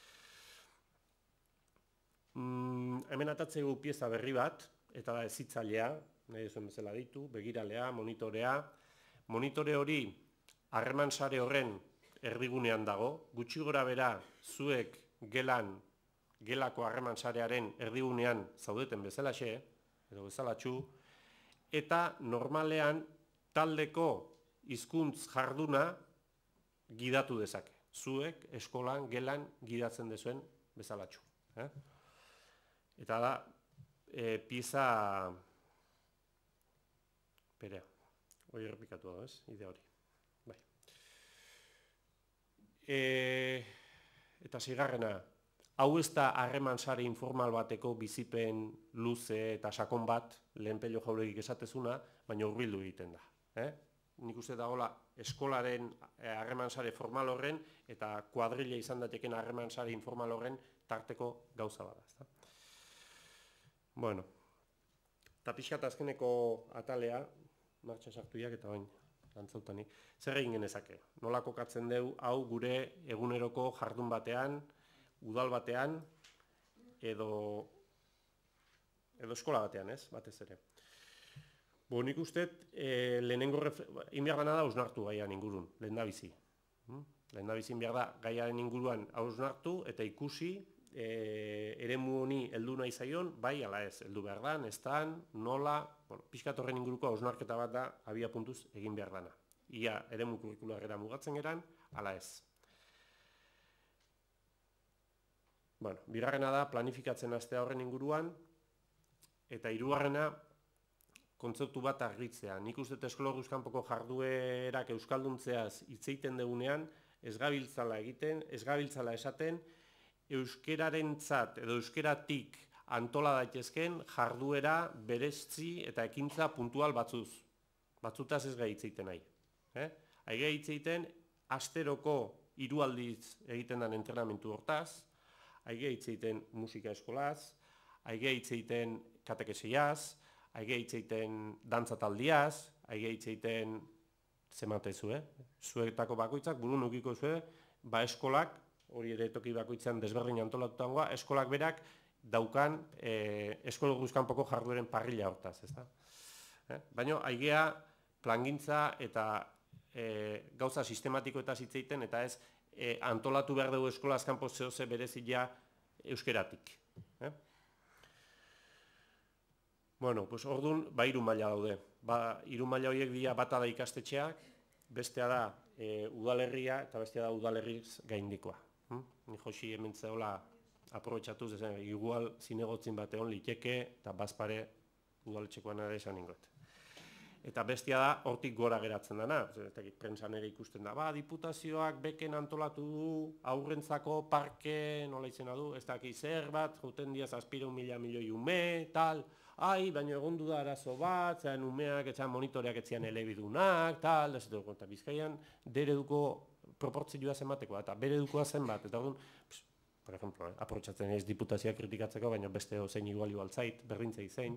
Hemen atatzegu pieza berri bat, eta da hezitzailea, nahi duzuen bezala ditu, begiralea, monitorea. Monitore hori harreman sare horren erdigunean dago, gutxi gora bera zuek gelako harreman sarearen erdigunean zaudeten bezalaxe, edo bezalatxu, eta normalean taldeko hizkuntz jarduna gidatu dezake. Zuek eskolan, gelan gidatzen dezuen bezalatxu. Eta da, pieza... Perea, hori errepikatu da, ez? Idea hori. Bai. Eta zigarrena, hau ez da harreman sare informal bateko bizipen luze eta sakon bat, lehen Pello Jauregik esatezuna, baina hurbildu egiten da. Nik uste dagoela eskolaren harreman sare formal horren eta kuadrilla izan dateken harreman sare informal horren tarteko gauza bada. Bueno, eta pixkat azkeneko atalea, martxan sartuiak eta bain antzautanik, zer egin genezake? Nola kokatzen dugu hau gure eguneroko jardun batean, udal batean, edo eskola batean, ez? Batez ere. Nik uste, lehenengo inbiar da hausnartu gaian ingurun, lehen da bizi. Lehen da bizi inbiar da gaiaren inguruan hausnartu eta ikusi eremu honi heldu nahi zaion, bai, ala ez, heldu behar dan, ez dan, nola, pixkat horren inguruko hausnarketa bat da abia puntuz egin behar dana. Ia eremu kurrikularera mugatzen geran, ala ez. Bigarrena da planifikatzen hastea horren inguruan, eta hirugarrena kontzeptu bat argitzea. Nik uste eskola kanpoko jarduerak euskalduntzeaz hitz egiten dugunean, ez gabiltzala egiten, ez gabiltzala esaten, euskerarentzat edo euskeratik antola daitezken jarduera berezzi eta ekintza puntual batzuz. Batzutaz ez gai hitz egiten nahi. Gai hitz egiten asteroko 3 aldiz egiten den entrenamentu hortaz, gai hitz egiten musika eskolaz, gai hitz egiten katekesiaz, gai hitz egiten dantza taldiaz, gai hitz egiten zematezu, zuetako bakoitzak buru nukiko zue, eskolak, hori ere toki bakoitzean desberdin antolatutangoa, eskolak berak daukan eskola kanpoko jardueren parrilla hortaz, ez da? Baina, aigea plangintza eta gauza sistematiko eta hitz egiten, eta ez antolatu behar dugu eskola kanpo zehose berezia euskeratik. Bueno, pues orduan, 3 maila daude. 3 maila horiek dira bata da ikastetxeak, bestea da udalerria eta bestea da udalerriz gaindikoa. Ni Josi hemen zehola aprobetxatuz, igual zinegotzin bat egon liteke eta bazpare udaletxekoan ere esan ingot. Eta bestia da, hortik gora geratzen dana, prentsan ere ikusten da, diputazioak beken antolatu du, aurrentzako parke, nola izena du, ez daki zer bat, joten diaz 700.000 milioi ume, tal, baina egon du da arazo bat, zean umeak, etxan monitoreak etzian elebidunak, tal, eta Bizkaian dereduko proportzioa zenbateko, eta beredukoa zenbat, eta orduan, por ejemplo, aprotxatzen ez diputazioa kritikatzeko, baina beste zein igual zait, berdintzei zein,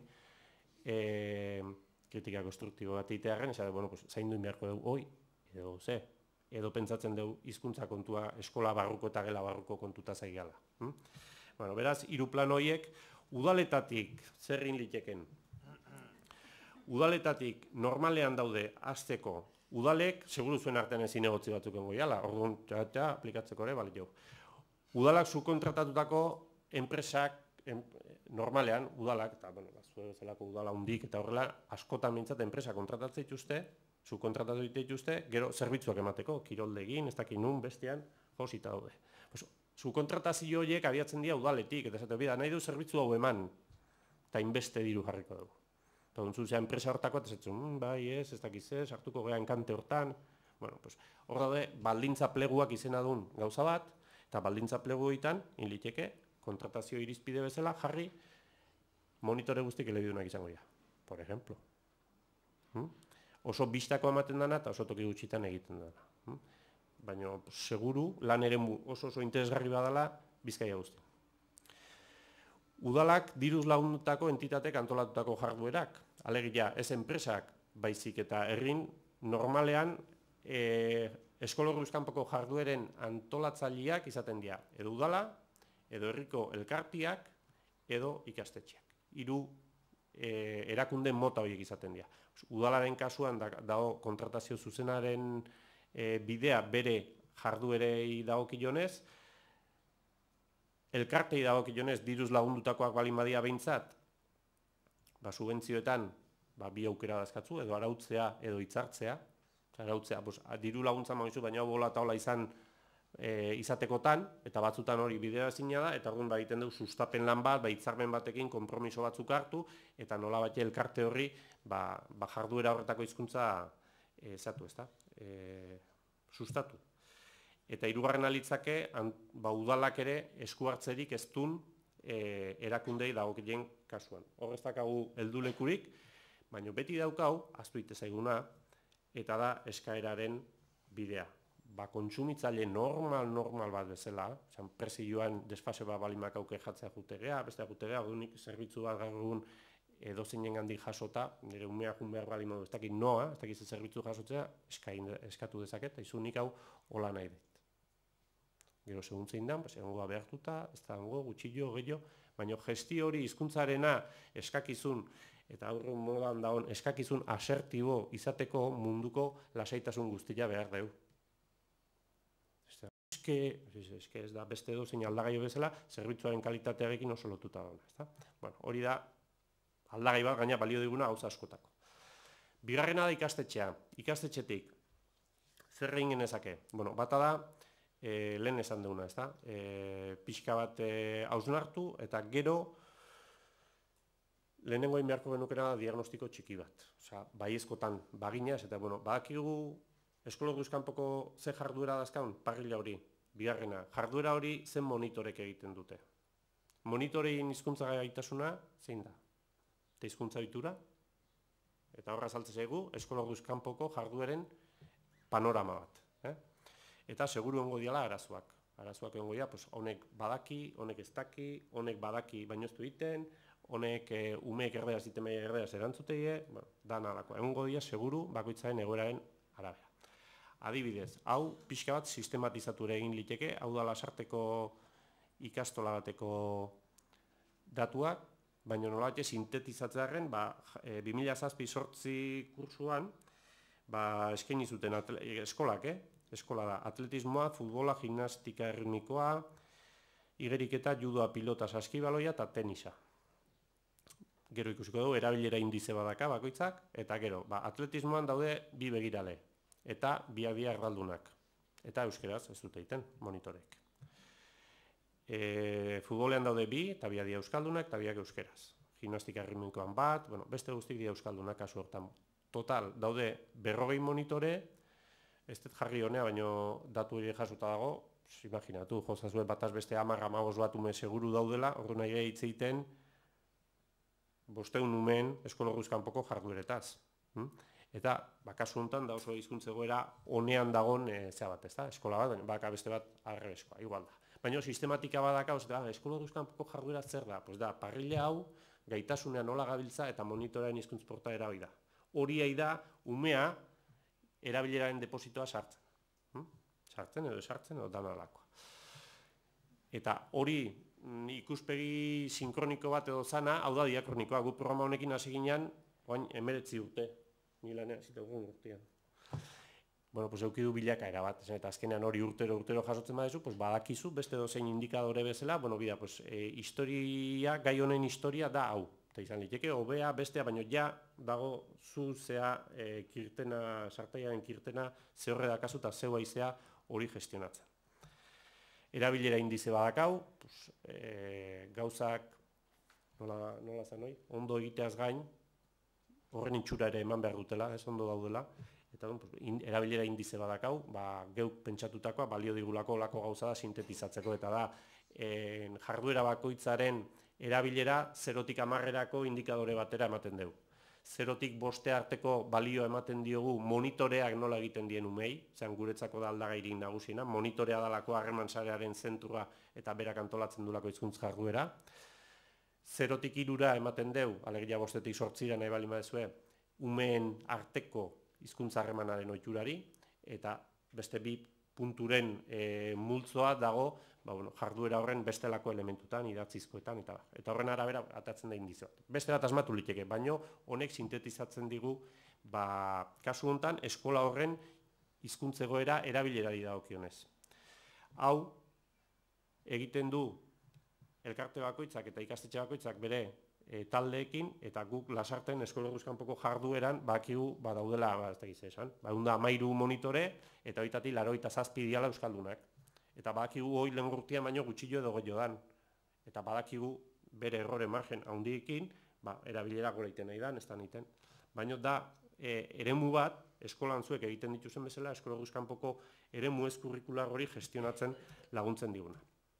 kritika konstruktibo bat egitearen, zain duen beharko dugu, edo pentsatzen dugu hizkuntza kontua eskola barruko eta gela barruko kontuta zaigala. Beraz, 3 plan horiek, udaletatik zer egin liteken. Udaletatik normalean daude hasteko, udalek, seguru zuen artean ezin egotzi batzuk engoiala, orduan aplikatzeko ere, balio. Udalak subkontratatutako enpresak, normalean, udalak, eta zelako udala hundik eta horrela, askotan mintzat enpresa kontratatzen dituzte, subkontratatu dituzte, gero zerbitzuak emateko, kiroldegin, ez dakit nun, bestean, josita daude. Subkontratazio horiek abiatzen dira udaletik, eta esate, nahi du zerbitzu hau eman, eta inbeste diru jarriko dugu. Eta duntzuzea enpresa hortako, eta zetzen, ez dakiz ez, hartuko geha enkante hortan. Hor daude, baldintza pleguak izena duen gauza bat, eta baldintza plegu egiten, inliteke, kontratazio irizpide bezala, jarri, monitore guztik elebidunak izango dira, por ejemplo. Oso bistako ematen dana, eta oso toki gutxitan egiten dana. Baina, seguru, lan ere oso interesgarri badala, Bizkaia guzti. Udalak diruz lagundutako entitatek antolatutako jarduerak, alegia ez enpresak baizik eta herrin normalean eskola kanpoko jardueren antolatzaileak izaten dira, edo udala, edo herriko elkartiak, edo ikastetxeak. 3 erakunde mota horiek izaten dira. Udalaren kasuan dago kontratazio zuzenaren bidea bere jarduerei dagokionez, elkartei dagokionez diruz lagundutakoak balin badia behintzat, subentzioetan bi aukera dazkatzu, edo arautzea edo hitzartzea. Arautzea, diru laguntza maizu, baina bola eta hola izatekotan, eta batzutan hori bidea ezina da, eta orduan egiten dugu sustapen lan bat, hitzarmen batekin konpromiso batzuk hartu, eta nola bat elkarte horri jarduera horretako hizkuntza sustatu. Eta hirugarrena litzake, udalak ere esku hartzerik ez duen erakundei dagokien kasuan. Hor ez dakagu heldulekurik, baina beti daukau, ahaztu ite zaiguna, eta da eskaeraren bidea. Kontsumitzaile normal bat bezala, prezioan desfase bat balimak auke jatzea jutegea, bestea jutegea, ordunik zerbitzu bat gaur edozeinen handik jasota, nire umea jun behar bali modu, ez dakit noa, ez dakit zerbitzu jasotzea, eskatu dezaket, eta izunik hau hola nahi dut. Gero seguntzein dan, egongoa behartuta, ez da gutxillo, gehiago, baina gestio hori hizkuntzarena eskakizun, eta aurrun modan dagoen eskakizun asertibo izateko munduko lasaitasun guztia behar dugu. Eske ez da beste edozein aldagaio bezala, zerbitzuaren kalitatearekin oso lotuta dauna. Hori da aldagai bat gaina balio diguna gauza askotako. Bigarrena da ikastetxea. Ikastetxetik zer egin genezake? Bata da, lehen esan duguna, pixka bat hausnartu, eta gero lehenengo egin beharko genukena da diagnostiko txiki bat. Baiezkotan baginaz, eta badakigu eskologuz kanpoko ze jarduera dazkaun, parrila hori. Bigarrena, jarduera hori zen monitorek egiten dute. Monitorein hizkuntza gaitasuna zein da? Eta hizkuntza ohitura? Eta horra saltzen zaigu, eskologuz kanpoko jardueren panorama bat. Eta seguru ongo diala arazoak. Arazoak ongo dira, honek badaki, honek ez daki, honek badaki baino ez du egiten, honek umeek erdeaz iten meia erdeaz erantzuteie, da nalako. Ongo dira seguru bakoitzaren egoeraren arabera. Adibidez, hau pixka bat sistematizatu ere egin liteke, hau da lasarteko ikastola bateko datuak, baina nolabait sintetizatzearen 2007-2008 kursuan eskaini zuten eskolak, eskola da, atletismoa, futbola, gimnastika erritmikoa, igeriketa, judoa, pilota, saskibaloia eta tenisa. Gero ikusiko dugu, erabilera indize badaka bakoitzak, eta gero, atletismoan daude bi begirale. Eta biak erdaldunak. Eta euskeraz ez dute egiten, monitorek. Futbolean daude bi, eta biak euskaldunak, eta biak euskeraz. Gimnastika erritmikoan bat, beste guztik dira euskaldunak kasu hortan. Total, daude 40 monitore, ez dut jarri honea, baina datu hori jasota dago, imaginatu, jozazue bataz beste 10-15 bat ume seguru daudela, ordu nahi hitz egiten 500 umeen eskologuz kanpoko jardueretaz. Eta, kasu honetan, da oso hizkuntza egoera honean dagoen eskola bat, baka beste bat arrebeskoa, igual da. Baina sistematika badaka, eskologuz kanpoko jarduera zer da? Da, parrila hau, gaitasunean nola gabiltza eta monitorean hizkuntz portaera hori da. Hori da, umea, erabileraren depositoa sartzen. Sartzen edo esartzen edo danalakoa. Eta hori ikuspegi sinkroniko bat edo zana, hau da diakronikoa. Gu programa honekin hasi ginean, 19 urte. Milanean, zitegun urtean. Eukidu bilakaera bat, eta azkenean hori urtero jasotzen badezu, badakizu, beste dozein indikadore bezala, historia, gai honen historia da hau. Eta izan liteke, hobea, bestea, baina ja dago zu zea kirtena, sartaiaren kirtena, ze horre dakazu eta zeu aizea hori gestionatzen. Erabilera indize badakau, gauzak, nola zan hoi, ondo egiteaz gain, horren itxura ere eman behar dutela, ez ondo daudela, eta erabilera indize badakau, geuk pentsatutakoa, balio digulako olako gauza da sintetizatzeko, eta da jarduera bakoitzaren erabilera 0-tik 10-erako indikadore batera ematen dugu. 0-tik 5 arteko balio ematen diogu monitoreak nola egiten dien umei, zean guretzako da aldagairik nagusiena, monitorea dalako harreman sarearen zentrua eta berak antolatzen dulako hizkuntz jarduera. 0-tik 3 ematen deu, alegia 5-tik 8 nahi bali madezue, umeen arteko hizkuntza harremanaren ohiturari, eta beste bi punturen multzoa dago jarduera horren bestelako elementutan, idatzizkoetan, eta horren arabera atatzen da indize bat. Beste bat asmatu liteke, baino honek sintetizatzen digu, kasu honetan, eskola horren hizkuntzegoera erabilerari dagokionez. Hau, egiten du elkarte bakoitzak eta ikastetxe bakoitzak bere taldeekin, eta guk lasarten eskola orduz kanpoko jardueran bakigu badaudela, ez da gize esan, 13 monitore, eta hoitatik 87 diala euskaldunak. Eta badakigu hoi lehen urtean baino gutxillo edo gehiago dan. Eta badakigu bere errore margen handiekin, erabilera gora iten nahi dan, ez da niten. Baina da, eremu bat, eskolan zuek egiten dituzen bezala, eskola orduz kanpoko eremu ez kurrikular hori gestionatzen laguntzen diguna.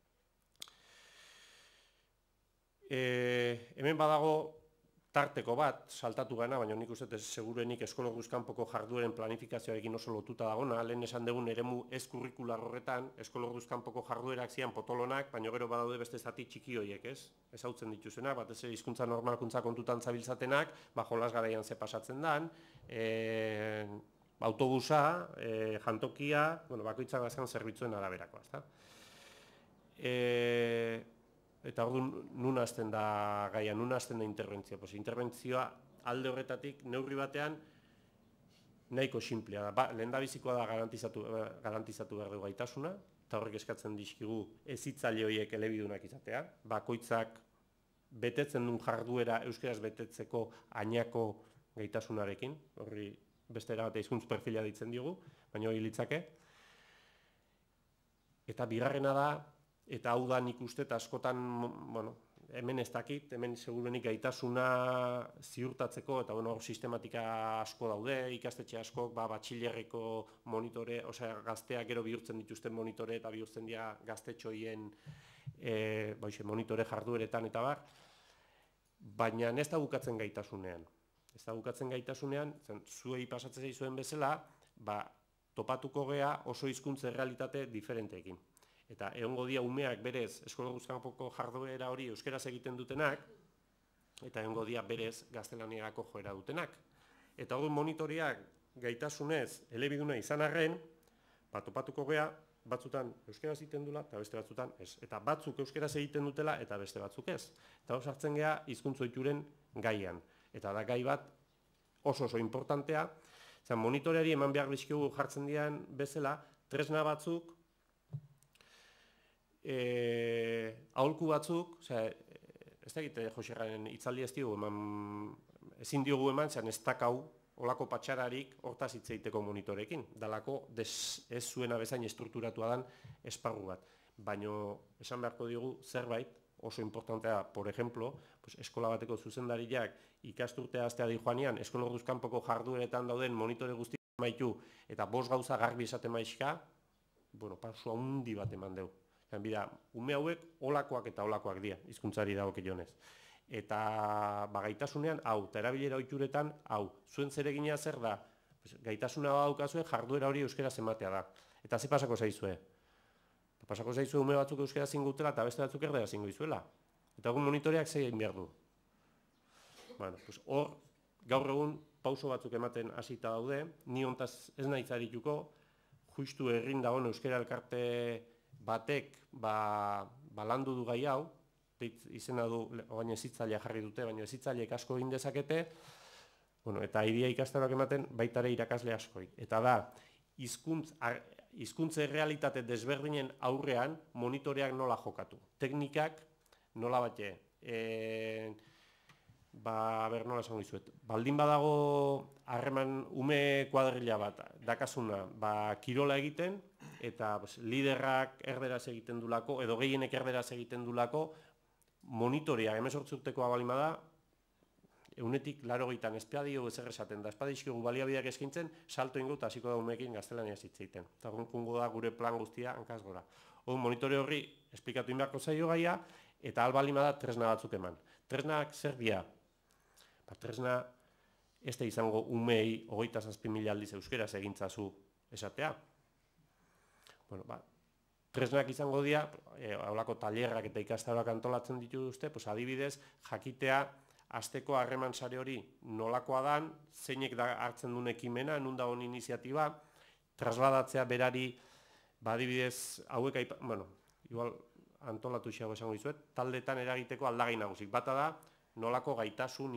Hemen badago tarteko bat, saltatu gana, baina nik uste segurenik eskola orduz kanpoko jardueren planifikazioarekin oso lotuta dagona, lehen esan dugun eremu ez kurrikular horretan, eskola orduz kanpoko jarduerak zian potolonak, baina gero badaude beste zati txiki horiek, ez? Ezautzen dituzenak, batez ere hizkuntza normalkuntza kontutan zabiltzatenak, jolas garaian ze pasatzen dan, autobusa, jantokia, bakoitzak bazkan zerbitzuen araberakoa, ezta? Eta orduan, nun hasten da gaia, nun hasten da interbentzioa. Interbentzioa alde horretatik neurri batean nahiko sinplea da. Lehendabizikoa da garantizatu behar dugu gaitasuna, eta horrek eskatzen dizkigu hezitzaile horiek elebidunak izatea. Bakoitzak betetzen duen jarduera euskaraz betetzeko ainako gaitasunarekin, horri beste erabate hizkuntz perfila ditzen diogu, baina hori litzake. Eta bigarrena da, eta hau da nik uste eta askotan, hemen ez dakit, hemen segurenik gaitasuna ziurtatzeko, eta hor sistematika asko daude, ikastetxe askok, batxilerreko monitore, osea gazteak gero bihurtzen dituzten monitore eta bihurtzen dira gaztetxoien monitore jardueretan eta bar, baina ez da bukatzen gaitasunean. Ez da bukatzen gaitasunean, zuei pasatzen zaizuen bezala, topatuko gea oso hizkuntza errealitate diferenteekin. Eta egongo dia umeak berez eskola orduz kanpoko jarduera hori euskaraz egiten dutenak, eta egongo dia berez gaztelaniarako joera dutenak. Eta hori monitoreak gaitasunez elebiduna izan arren, topatuko gea, batzutan euskaraz egiten dula eta beste batzutan ez. Eta batzuk euskaraz egiten dutela eta beste batzuk ez. Eta hor sartzen gea hizkuntza ohituren gaian. Eta da gai bat oso importantea, monitoreari eman behar dizkigu jartzen dian bezala, tresna batzuk, aholku batzuk, ez da egite Joserraren hitzaldi ez diogu eman, ezin diogu eman, ez dakau olako patxararik hortaz hitz egiteko monitorekin, dalako ez zuena bezain estrukturatua dan esparru bat. Baina esan beharko diogu zerbait oso importantea, por ejemplo, eskola bateko zuzendariak ikasturtea hastea di joanean, eskola orduz kanpoko jardueretan dauden monitore guztiak maitu eta 5 gauza garbi esaten maizka, pasu handi bat eman deu. Bida, ume hauek olakoak eta olakoak dira, hizkuntzari dagokionez. Eta gaitasunean, hau, eta erabilera ohituretan, hau, zuen zeregina zer da, gaitasuna daukazue jarduera hori euskaraz ematea da. Eta ze pasako zaizue? Pasako zaizue ume batzuk euskaraz zingutela eta beste batzuk erdera zingu izuela. Eta egun monitoreak ze egin behar du. Hor, gaur egun pauso batzuk ematen hasita daude, ni hontaz ez nahi zarituko, justu errin dagoen euskara elkarte batek landu du gai hau, izena du, baina hezitzailea jarri dute, baina hezitzaileek asko egin dezakete, eta idea ikastaroak ematen baitare irakasle askoi. Eta da, hizkuntza errealitate desberdinen aurrean monitoreak nola jokatu. Teknikak nola bate, nola esango dizuet, baldin badago harreman ume kuadrilla bat, dakasuna, kirola egiten, eta liderrak erderaz egiten dulako, edo gehienek erderaz egiten dulako, monitoreak 18 urtekoa balima da, eunetik 80 ezpeadio ezer esaten da, espadizkigu baliabideak eskintzen, salto ingo eta hasiko da umeekin gaztelaniaz hitz egiten. Eta gunkungo da gure plan guztia hankaz gora. Monitore horri esplikatu inbarko zaio gaia, eta albalima da tresna batzuk eman. Tresnak zer dira? Tresna ez da izango umei 27.000 aldiz euskeraz egintzazu esatea. Tresnak izango dira, haulako tailerrak eta ikastaroak antolatzen dituzte, adibidez, jakitea asteko harreman sare hori nolakoa dan, zeinek hartzen duen ekimena, nun dagoen iniziatiba, trasladatzea berari, adibidez, hauek, igual antolatu xago esango dizuet, taldetan eragiteko aldagai nagusik. Bata da, nolako gaitasun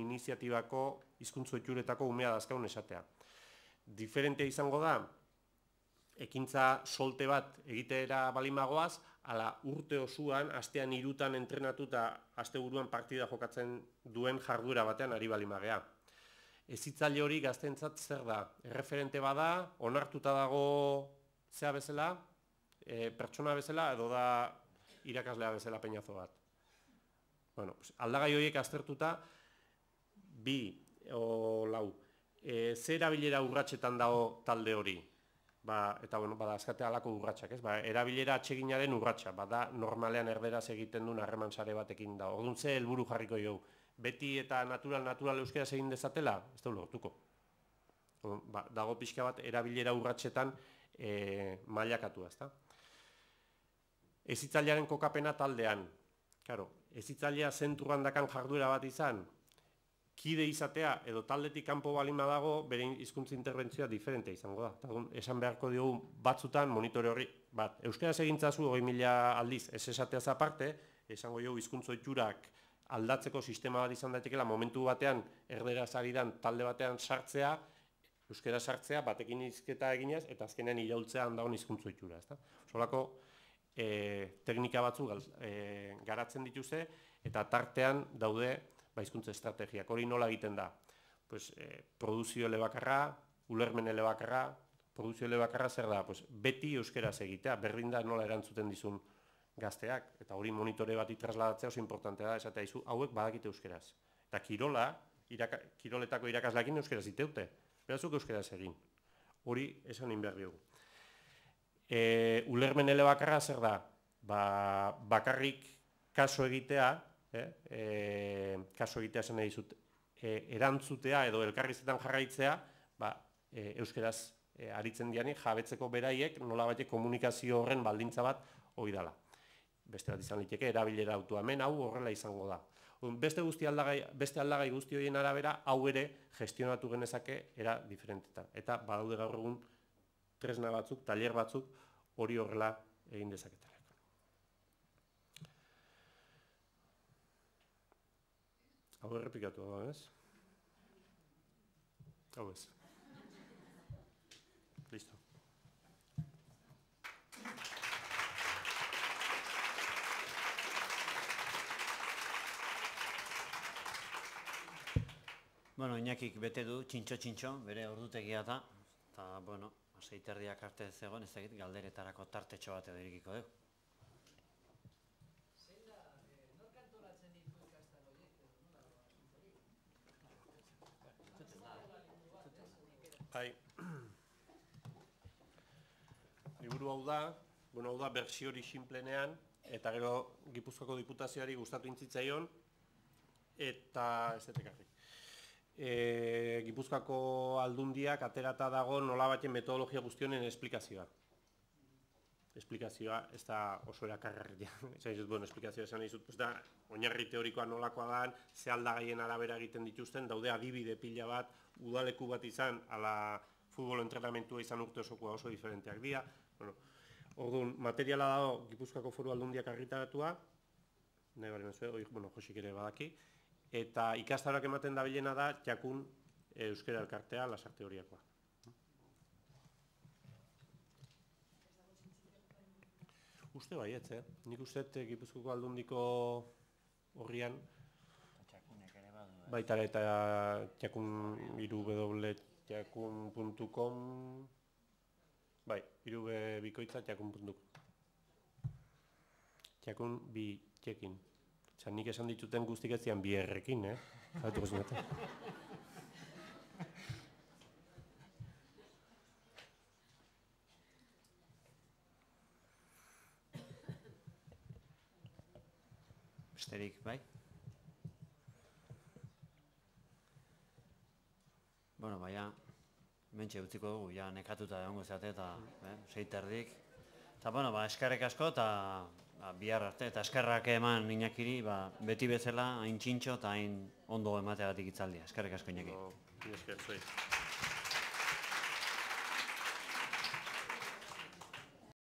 iniziatibako hizkuntza ohituretako umea dazkaun esatea. Diferentea izango da, ekintza solte bat egitera balimagoaz, ala urte osoan, astean 3 entrenatuta asteburuan partida jokatzen duen jarduera batean ari balimagea. Hezitzaile hori gazteentzat zer da? Erreferente bada, onartuta dago zea bezala, pertsona bezala, edo da irakaslea bezala peñazo bat. Bueno, aldagai horiek aztertuta, 2 o 4, ze erabilera urratsetan dago talde hori? Eta, bueno, bada azkate alako urratsak, ez? Erabilera atseginaren urratsa, bada normalean erderaz egiten duen harreman sare batekin dago. Orduan ze helburu jarriko dugu? Beti eta natural euskaraz egin dezatela? Ez da lortuko. Dago pixka bat erabilera urratsetan mailakatua, ezta? Hezitzailearen kokapena taldean. Claro, hezitzailea zentruan dakan jarduera bat izan, kide izatea edo taldetik kanpo balima dago, bere hizkuntza interbentzioa diferentea izango da. Esan beharko diogu batzutan monitore horri, euskaraz egintzazu 20.000 aldiz, ez esateaz aparte, esango diogu hizkuntza ohiturak aldatzeko sistema bat izan daitekeela momentu batean erderaz ari dan talde batean sartzea, euskara sartzea, batekin hizketa eginez, eta azkenean iraultzea handagoen hizkuntza ohitura, ezta? Solako teknika batzuk garatzen dituzte, eta tartean daude hizkuntza estrategiak. Hori nola egiten da? Produzio elebakarra, ulermen elebakarra, produzio elebakarra zer da? Beti euskaraz egitea, berdin da nola erantzuten dizun gazteak, eta hori monitore bati trasladatzea oso importantea da, esatea izu, hauek badakite euskaraz. Eta kiroletako irakasleekin euskaraz iteute, berazuk euskaraz egin. Hori esan egin behar dugu. Ulermen elebakarra zer da? Bakarrik kaso egitea, kaso egitea esan nahi dizut, erantzutea edo elkarrizetan jarraitzea, euskaraz aritzen dianik, jabetzeko beraiek nolabait komunikazio horren baldintza bat hori dela. Beste bat izan liteke, erabilera autoamen, hau horrela izango da. Beste aldagai guzti horien arabera, hau ere gestionatu genezake era diferentetan. Eta badaude gaur egun tresna batzuk, tailer batzuk hori horrela egin dezaketelako. Hau errepikatu da, ez? Hau ez. Listo. Bueno, Iñakik bete du, txintxo, bere ordutegia da. Eta, bueno, 6:30 arte zegoen, ez dakit galderetarako tartetxo bat edo irikiko dugu. Liburu hau da bersio hori sinplenean, eta gero Gipuzkoako Diputazioari gustatu intzitzaion, eta ez etekarri. Gipuzkoako Aldundiak aterata dago nolabaiten metodologia guztionen esplikazioa. Esplikazioa ez da oso erakargarria. Esplikazioa esan dizut, oinarri teorikoa nolakoa da, ze aldagaien arabera egiten dituzten, daude adibide pila bat, udaleku bat izan, ala futbol entrenamentua izan urte osokoa oso diferenteak dira. Orduan, materiala dago Gipuzkoako Foru Aldundiak argitaratua, nahi bari mezue, Josik ere badaki, eta ikastaroak ematen da bilena da, jakun euskara elkartea, Lasarte Horiakoa. Uste baietz, nik uste Gipuzkoako Aldundiko horrian, baita eta jakun www.jakun.com, bai, bikoitza jakun.com. Jakun bi txekin. Nik esan dituten guztik ez zian bi errekin, Zautuko zinate. Besterik, bai? Bueno, baina, mentxe utziko dugu, ja nekatuta egongo zate eta 6:30. Eta, bueno, eskerrek asko eta bihar arte, eta eskerrak eman Iñakiri, beti bezala, hain txintxo eta hain ondo emateagatik hitzaldia. Eskerrek asko, Iñaki. Esker zuei.